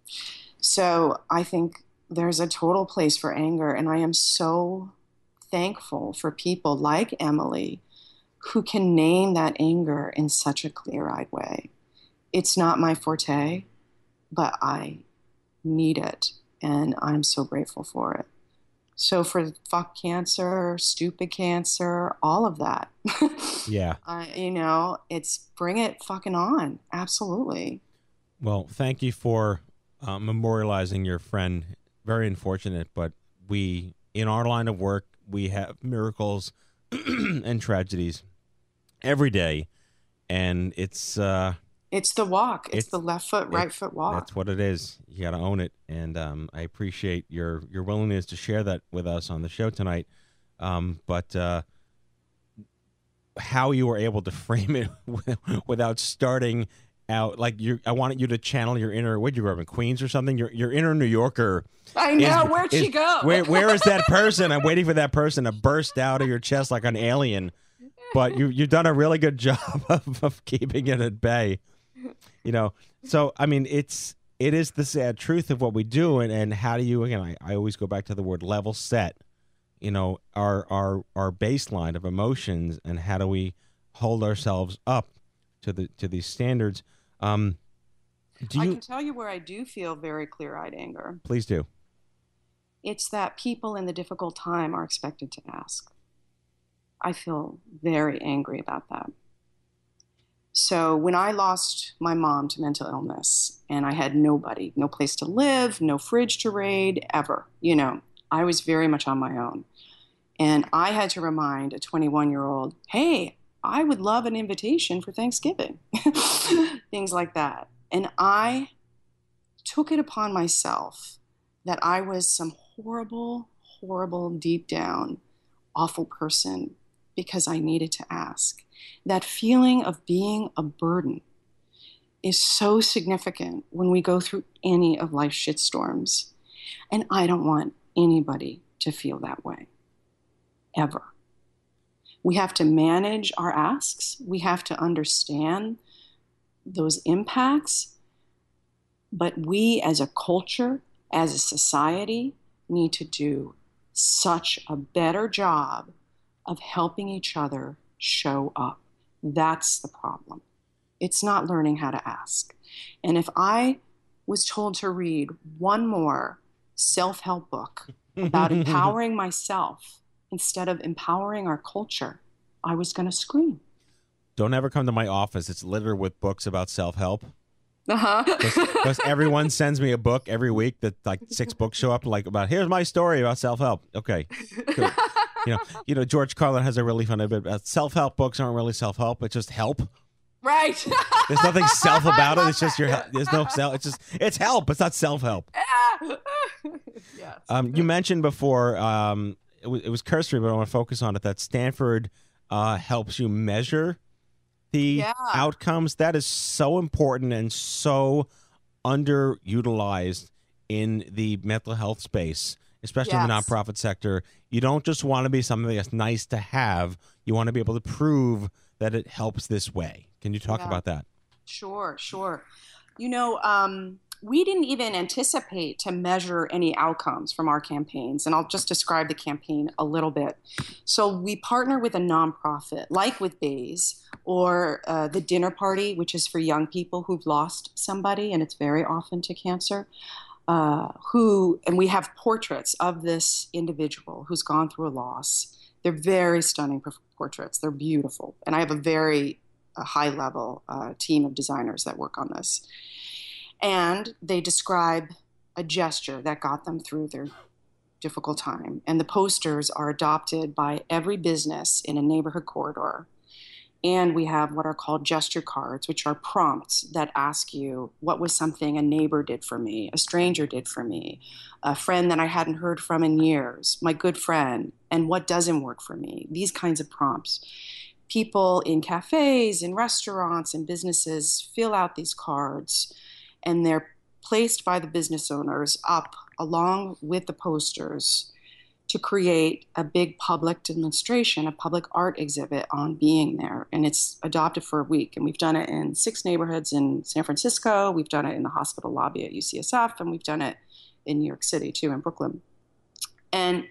Speaker 15: So I think there's a total place for anger. And I am so thankful for people like Emily who can name that anger in such a clear-eyed way. It's not my forte, but I need it. And I'm so grateful for it. So for fuck cancer, stupid cancer, all of that.
Speaker 10: Yeah.
Speaker 15: It's bring it fucking on. Absolutely.
Speaker 10: Well, thank you for memorializing your friend. Very unfortunate, but we, in our line of work, we have miracles and tragedies every day. And it's the walk. It's the left foot, right foot walk. That's what it is. You got to own it. And I appreciate your willingness to share that with us on the show tonight. But how you were able to frame it without starting out like I wanted you to channel your inner. Where'd you grow up in Queens or something? Your inner New Yorker.
Speaker 15: I know. Where'd she go?
Speaker 10: Where is that person? I'm waiting for that person to burst out of your chest like an alien. But you've done a really good job of keeping it at bay. So I mean, it is the sad truth of what we do, and how do you, again, I always go back to the word level set, our baseline of emotions, and how do we hold ourselves up to these standards. I can tell you where I do feel very clear-eyed anger. Please do. It's that people in the difficult time are expected to ask. I feel very angry about that. So when I lost my mom to mental illness and I had nobody, no place to live, no fridge to raid, ever, I was very much on my own. And I had to remind a 21-year-old, hey, I would love an invitation for Thanksgiving, things like that. And I took it upon myself that I was some horrible, horrible, deep down, awful person because I needed to ask. That feeling of being a burden is so significant when we go through any of life's shitstorms. And I don't want anybody to feel that way, ever. We have to manage our asks. We have to understand those impacts. But we as a culture, as a society, need to do such a better job of helping each other show up. That's the problem. It's not learning how to ask. And if I was told to read one more self-help book about empowering myself instead of empowering our culture, I was going to scream. Don't ever come to my office. It's littered with books about self-help. Because everyone sends me a book every week that like 6 books show up like about, here's my story about self-help. Okay, cool. George Carlin has a really funny bit about self-help books aren't really self-help. It's just help. Right. There's nothing self about it. It's just there's no self. It's help. It's not self-help. Yes. You mentioned before, it was cursory, but I want to focus on it, that Stanford helps you measure the outcomes. That is so important and so underutilized in the mental health space, especially in the nonprofit sector. You don't just want to be something that's nice to have. You want to be able to prove that it helps this way. Can you talk about that? Sure. We didn't even anticipate to measure any outcomes from our campaigns, and I'll just describe the campaign a little bit. So we partner with a nonprofit, like with Bays, or the Dinner Party, which is for young people who've lost somebody, and it's very often to cancer, and we have portraits of this individual who's gone through a loss. They're very stunning portraits. They're beautiful. And I have a very high-level team of designers that work on this. And they describe a gesture that got them through their difficult time. And the posters are adopted by every business in a neighborhood corridor.
Speaker 15: And we have what are called gesture cards, which are prompts that ask you, what was something a neighbor did for me, a stranger did for me, a friend that I hadn't heard from in years, my good friend, and what doesn't work for me, these kinds of prompts. People in cafes, in restaurants, in businesses fill out these cards, and they're placed by the business owners up along with the posters to create a big public demonstration, a public art exhibit on being there. And it's adopted for a week. And we've done it in 6 neighborhoods in San Francisco. We've done it in the hospital lobby at UCSF. And we've done it in New York City, too, in Brooklyn. And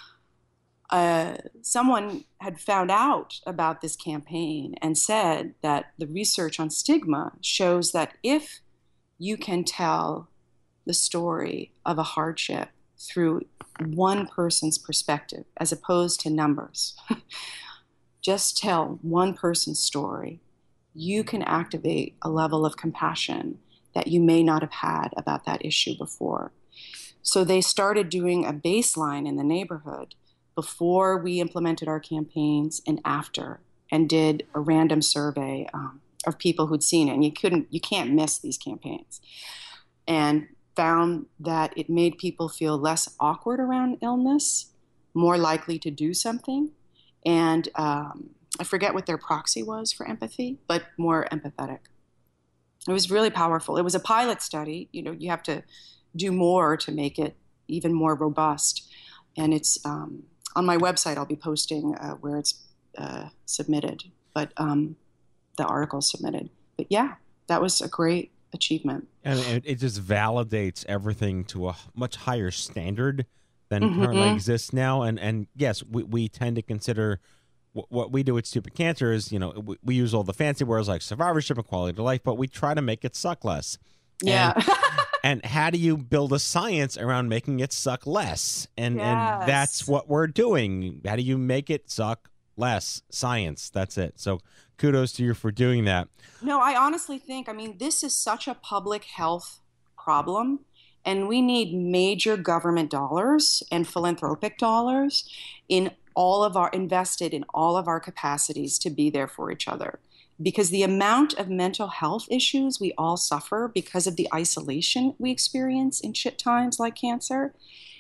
Speaker 15: someone had found out about this campaign and said that the research on stigma shows that if you can tell the story of a hardship through one person's perspective as opposed to numbers, just tell one person's story, you can activate a level of compassion that you may not have had about that issue before. So they started doing a baseline in the neighborhood before we implemented our campaigns and after, and did a random survey of people who'd seen it. And you can't miss these campaigns. And found that it made people feel less awkward around illness, more likely to do something, and I forget what their proxy was for empathy, but more empathetic. It was really powerful. It was a pilot study. You know, you have to do more to make it even more robust. And it's on my website. I'll be posting where it's submitted, but the article's submitted. But yeah, that was a great achievement.
Speaker 10: And it just validates everything to a much higher standard than currently exists now. And yes, we tend to consider what we do with Stupid Cancer is, you know, we use all the fancy words like survivorship and quality of life, but we try to make it suck less.
Speaker 15: Yeah.
Speaker 10: And how do you build a science around making it suck less? And that's what we're doing. How do you make it suck less? Science. That's it. So kudos to you for doing that.
Speaker 15: No, I honestly think, I mean, this is such a public health problem, and we need major government dollars and philanthropic dollars invested in all of our capacities to be there for each other. Because the amount of mental health issues we all suffer because of the isolation we experience in shit times like cancer,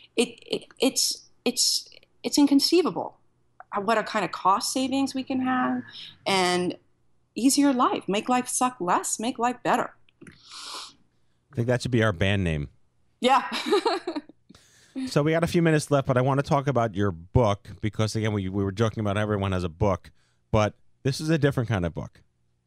Speaker 15: it's inconceivable what a kind of cost savings we can have and easier life. Make life suck less, make life better.
Speaker 10: I think that should be our band name.
Speaker 15: Yeah.
Speaker 10: So we got a few minutes left, but I want to talk about your book because, again, we were joking about everyone has a book, but this is a different kind of book.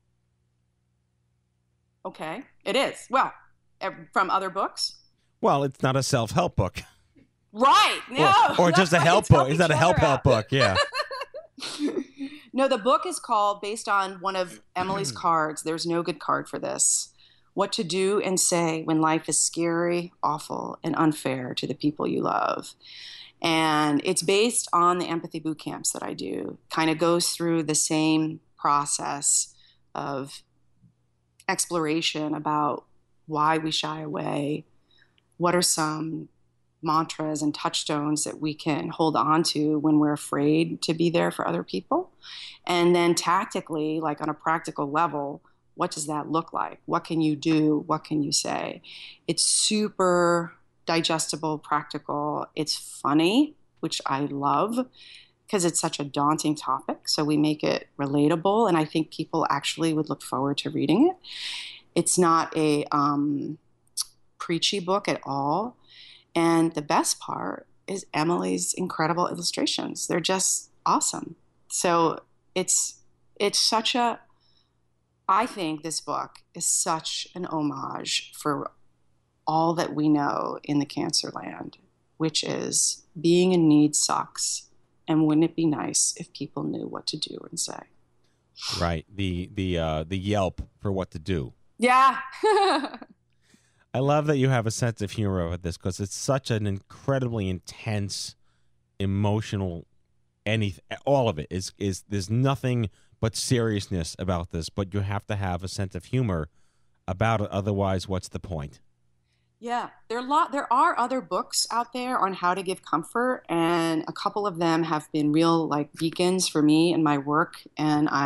Speaker 15: Okay, it is. Well, from other books?
Speaker 10: Well, it's not a self-help book.
Speaker 15: Right. No.
Speaker 10: Or just a help book. It's not a help book. Yeah.
Speaker 15: No, the book is called, based on one of Emily's cards. There's no good card for this. What to do and say when life is scary, awful, and unfair to the people you love. And it's based on the empathy boot camps that I do. Kind of goes through the same process of exploration about why we shy away, what are some mantras and touchstones that we can hold on to when we're afraid to be there for other people. And then tactically, like on a practical level, what does that look like? What can you do? What can you say? It's super digestible, practical. It's funny, which I love because it's such a daunting topic. So we make it relatable, and I think people actually would look forward to reading it. It's not a preachy book at all. And the best part is Emily's incredible illustrations. They're just awesome. So it's such a, I think this book is such an homage for all that we know in the cancer land, which is being in need sucks. And wouldn't it be nice if people knew what to do and say?
Speaker 10: Right. The Yelp for what to do.
Speaker 15: Yeah.
Speaker 10: I love that you have a sense of humor with this because it's such an incredibly intense, emotional, all of it is there's nothing but seriousness about this, but you have to have a sense of humor about it. Otherwise, what's the point?
Speaker 15: Yeah, there are other books out there on how to give comfort, and a couple of them have been real like beacons for me in my work, and I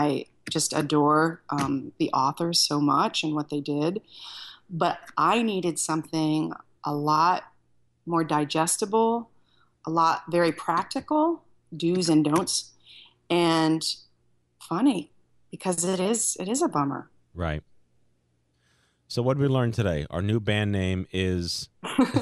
Speaker 15: just adore the authors so much and what they did. But I needed something a lot more digestible, very practical, do's and don'ts, and funny, because it is a bummer.
Speaker 10: Right. So what did we learn today? Our new band name is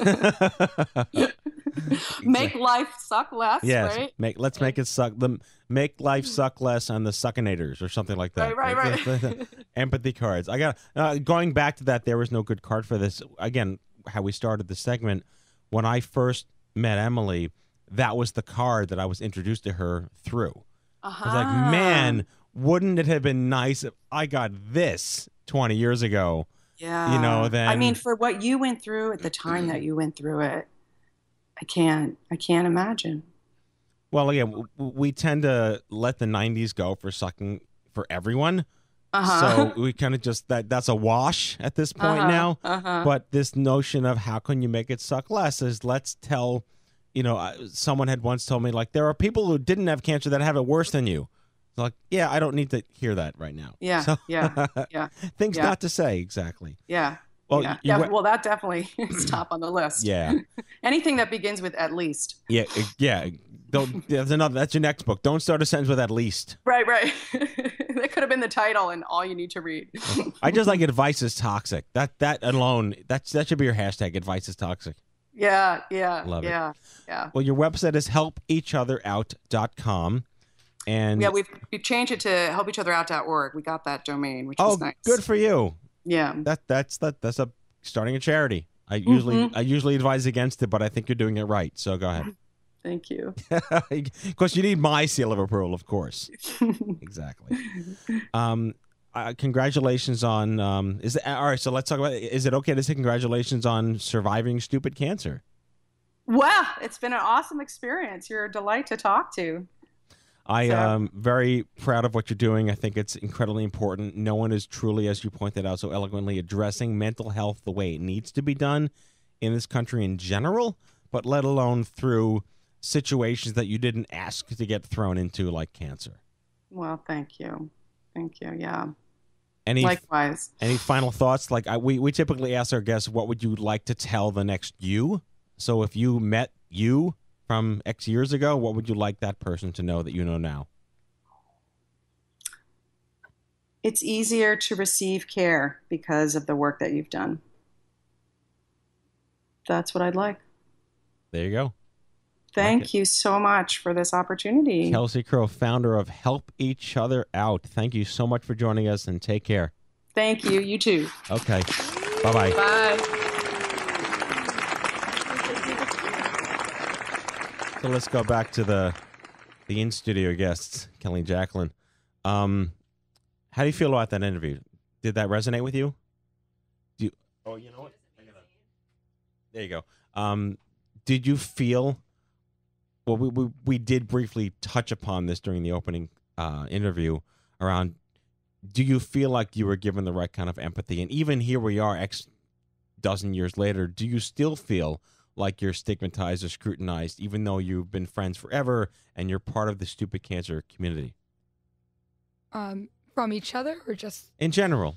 Speaker 15: Make Life Suck Less,
Speaker 10: yes,
Speaker 15: right?
Speaker 10: Let's make it suck. Make life suck less on the Suckinators or something like that.
Speaker 15: Right.
Speaker 10: Empathy cards. I got going back to that. There was no good card for this. Again, how we started the segment. When I first met Emily, that was the card that I was introduced to her through. I was like, man, wouldn't it have been nice if I got this 20 years ago?
Speaker 15: Yeah.
Speaker 10: Then
Speaker 15: I mean, for what you went through at the time that you went through it, I can't imagine.
Speaker 10: Well, again, we tend to let the 90s go for sucking for everyone. So we kind of just that's a wash at this point now. But this notion of how can you make it suck less is let's tell, someone had once told me, like, there are people who didn't have cancer that have it worse than you. So, like, yeah, I don't need to hear that right now.
Speaker 15: Yeah,
Speaker 10: so,
Speaker 15: yeah.
Speaker 10: Things not to say, exactly.
Speaker 15: Yeah.
Speaker 10: Well,
Speaker 15: well, that definitely is top on the list.
Speaker 10: Yeah.
Speaker 15: Anything that begins with at least.
Speaker 10: Yeah. That's your next book. Don't start a sentence with at least.
Speaker 15: Right. That could have been the title and all you need to read.
Speaker 10: I just like advice is toxic. That alone, that should be your hashtag. Advice is toxic.
Speaker 15: Yeah.
Speaker 10: Love it.
Speaker 15: Yeah.
Speaker 10: Well, your website is helpeachotherout.com. And
Speaker 15: yeah, we've changed it to helpeachotherout.org. We got that domain, which is nice.
Speaker 10: Good for you.
Speaker 15: Yeah.
Speaker 10: That's starting a charity. I usually advise against it, but I think you're doing it right. So go ahead.
Speaker 15: Thank you.
Speaker 10: Of course, you need my seal of approval, of course. Exactly. Congratulations on. All right? So let's talk about. Is it okay to say congratulations on surviving stupid cancer?
Speaker 15: Wow, it's been an awesome experience. You're a delight to talk to.
Speaker 10: I am very proud of what you're doing. I think it's incredibly important. No one is truly, as you pointed out so eloquently, addressing mental health the way it needs to be done in this country in general, but let alone through situations that you didn't ask to get thrown into, like cancer.
Speaker 15: Well, thank you. Yeah.
Speaker 10: Likewise. Any final thoughts? Like we typically ask our guests, what would you like to tell the next you? So if you met you from X years ago, what would you like that person to know that you know now?
Speaker 15: It's easier to receive care because of the work that you've done. That's what I'd like.
Speaker 10: There you go.
Speaker 15: Thank you so much for this opportunity.
Speaker 10: Kelsey Crowe, founder of Help Each Other Out. Thank you so much for joining us, and take care.
Speaker 15: Thank you. You too.
Speaker 10: Okay. Bye-bye.
Speaker 15: Bye.
Speaker 10: So let's go back to the in-studio guests, Kelly and Jacqueline. How do you feel about that interview? Did that resonate with you? You know what? There you go. Did you feel... Well, we did briefly touch upon this during the opening interview around, do you feel like you were given the right kind of empathy? And even here we are, X dozen years later, do you still feel like you're stigmatized or scrutinized, even though you've been friends forever and you're part of the stupid cancer community?
Speaker 12: From each other or just...
Speaker 10: In general.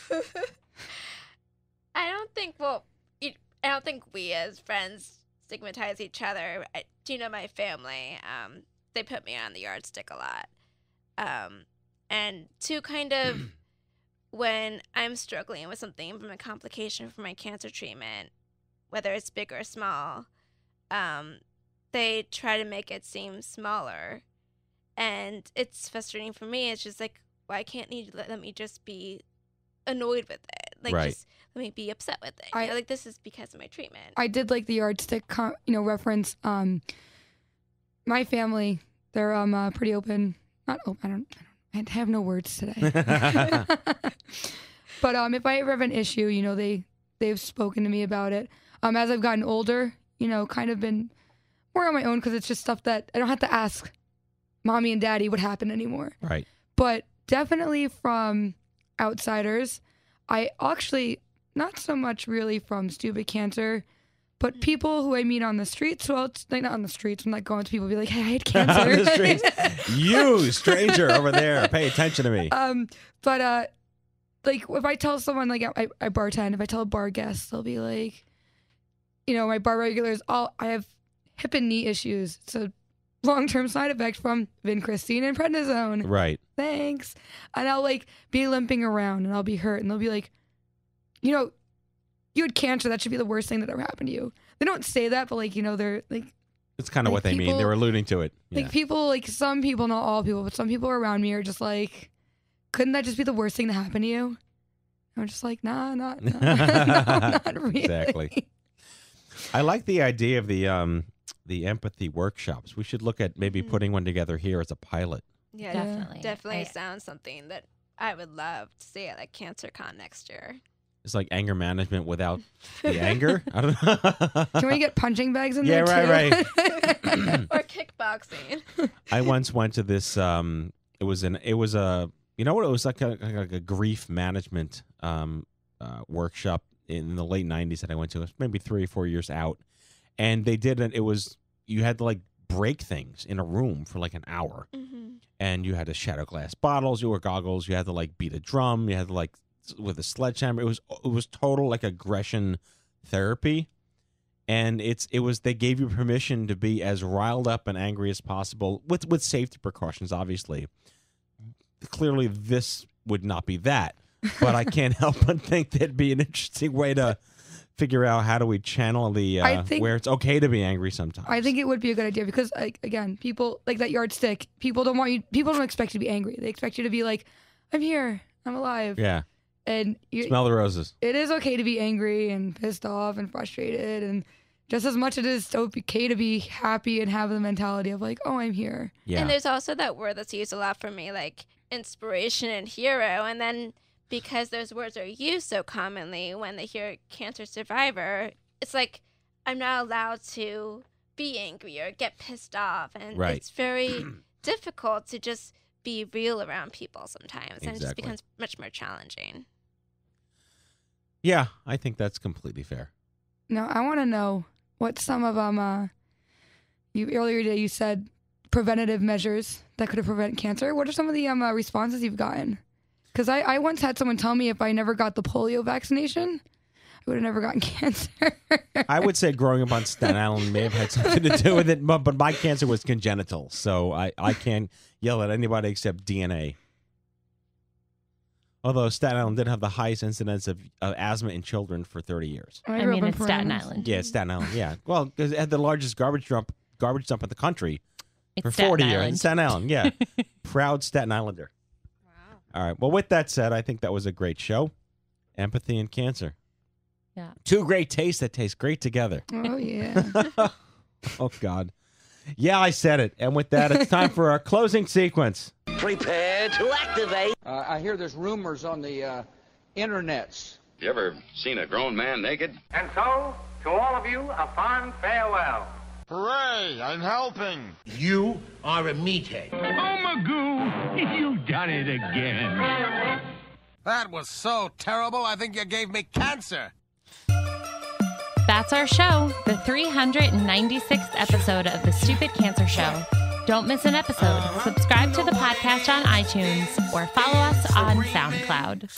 Speaker 9: I don't think we as friends stigmatize each other. Do you know my family? They put me on the yardstick a lot. And to kind of, when I'm struggling with something from a complication from my cancer treatment, whether it's big or small, they try to make it seem smaller. And it's frustrating for me. It's just like, why can't you let me just be annoyed with it? Like, just let me be upset with it. Like, this is because of my treatment.
Speaker 12: I did like the yardstick, reference. My family, they're pretty open. Not open. I have no words today. But if I ever have an issue, they've spoken to me about it. As I've gotten older, kind of been more on my own because it's just stuff that I don't have to ask mommy and daddy what happened anymore.
Speaker 10: Right.
Speaker 12: But definitely from outsiders, I actually, not so much really from stupid cancer, But people who I meet on the streets, well, it's like not on the streets. I'm not going to people and be like, hey, I had cancer.
Speaker 10: On the streets. You, stranger over there, pay attention to me.
Speaker 12: But like if I tell someone, like I bartend, if I tell a bar guest, they'll be like, my bar regulars, I have hip and knee issues. It's a long-term side effect from vincristine and prednisone.
Speaker 10: Right.
Speaker 12: Thanks. And I'll like be limping around and I'll be hurt and they'll be like, you had cancer. That should be the worst thing that ever happened to you. They don't say that, but they're like.
Speaker 10: It's kind of what they mean. They were alluding to it.
Speaker 12: Like people, like some people, not all people, but some people around me are just like, couldn't that just be the worst thing to happen to you? I'm just like, nah, not really.
Speaker 10: Exactly. I like the idea of the empathy workshops. We should look at maybe putting one together here as a pilot.
Speaker 9: Yeah, definitely sounds something that I would love to see at like CancerCon next year.
Speaker 10: It's like anger management without the anger. I don't know.
Speaker 12: Can we get punching bags in there too?
Speaker 10: Right.
Speaker 9: Or kickboxing.
Speaker 10: I once went to this. It was a. You know what? It was like a grief management workshop in the late 90s that I went to. It was maybe 3 or 4 years out, and they did it. It was you had to like break things in a room for like an hour, and you had to shatter glass bottles. You wore goggles. You had to like beat a drum. You had to like. With a sledgehammer. It was total like aggression therapy, and they gave you permission to be as riled up and angry as possible with safety precautions, obviously. Clearly this would not be that, but I can't help but think that'd be an interesting way to figure out how do we channel the where it's okay to be angry sometimes.
Speaker 12: I think it would be a good idea because again, people like that yardstick, people don't expect you to be angry. They expect you to be like, I'm here, I'm alive.
Speaker 10: Yeah.
Speaker 12: And
Speaker 10: smell the roses.
Speaker 12: It is okay to be angry and pissed off and frustrated, and just as much it is okay to be happy and have the mentality of like, oh, I'm here.
Speaker 9: Yeah. And there's also that word that's used a lot for me, like inspiration and hero. And then because those words are used so commonly when they hear cancer survivor, it's like I'm not allowed to be angry or get pissed off, and it's very difficult to just be real around people sometimes, and it just becomes much more challenging.
Speaker 10: Yeah, I think that's completely fair.
Speaker 12: No, I want to know what some of them. Earlier today you said preventative measures that could have prevented cancer. What are some of the responses you've gotten? Because I once had someone tell me if I never got the polio vaccination, I would have never gotten cancer.
Speaker 10: I would say growing up on Staten Island may have had something to do with it, but my cancer was congenital, so I can't yell at anybody except DNA. Although Staten Island did have the highest incidence of asthma in children for 30 years.
Speaker 11: I mean, it's Staten Island.
Speaker 10: Yeah, it's Staten Island, yeah. Well, because it had the largest garbage dump in the country for 40 years. Staten Island, yeah. Proud Staten Islander. Wow. All right. Well, with that said, I think that was a great show. Empathy and cancer.
Speaker 11: Yeah.
Speaker 10: Two great tastes that taste great together.
Speaker 12: Oh, yeah.
Speaker 10: Oh, God. Yeah, I said it. And with that, it's time for our closing sequence.
Speaker 4: Prepare to activate.
Speaker 3: I hear there's rumors on the internets.
Speaker 2: You ever seen a grown man naked?
Speaker 3: And so, to all of you, a fond farewell.
Speaker 2: Hooray, I'm helping.
Speaker 16: You are a meathead.
Speaker 3: Oh, Magoo, you've done it again.
Speaker 16: That was so terrible, I think you gave me cancer.
Speaker 11: That's our show, the 396th episode of The Stupid Cancer Show. Don't miss an episode. Subscribe to the podcast on iTunes or follow us on SoundCloud.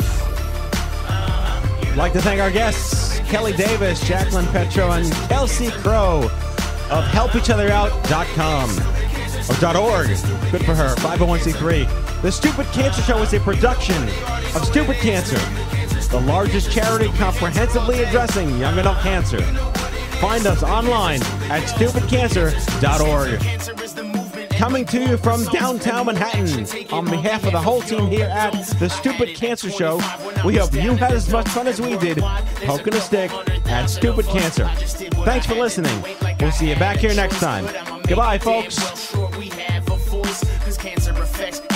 Speaker 10: I'd like to thank our guests, Kelly Davis, Jacqueline Petro, and Kelsey Crowe of helpeachotherout.com or .org. Good for her. 501c3. The Stupid Cancer Show is a production of Stupid Cancer, the largest charity comprehensively addressing young adult cancer. Find us online at stupidcancer.org. Coming to you from downtown Manhattan, on behalf of the whole team here at The Stupid Cancer Show, we hope you had as much fun as we did poking a stick at Stupid Cancer. Thanks for listening. We'll see you back here next time. Goodbye, folks.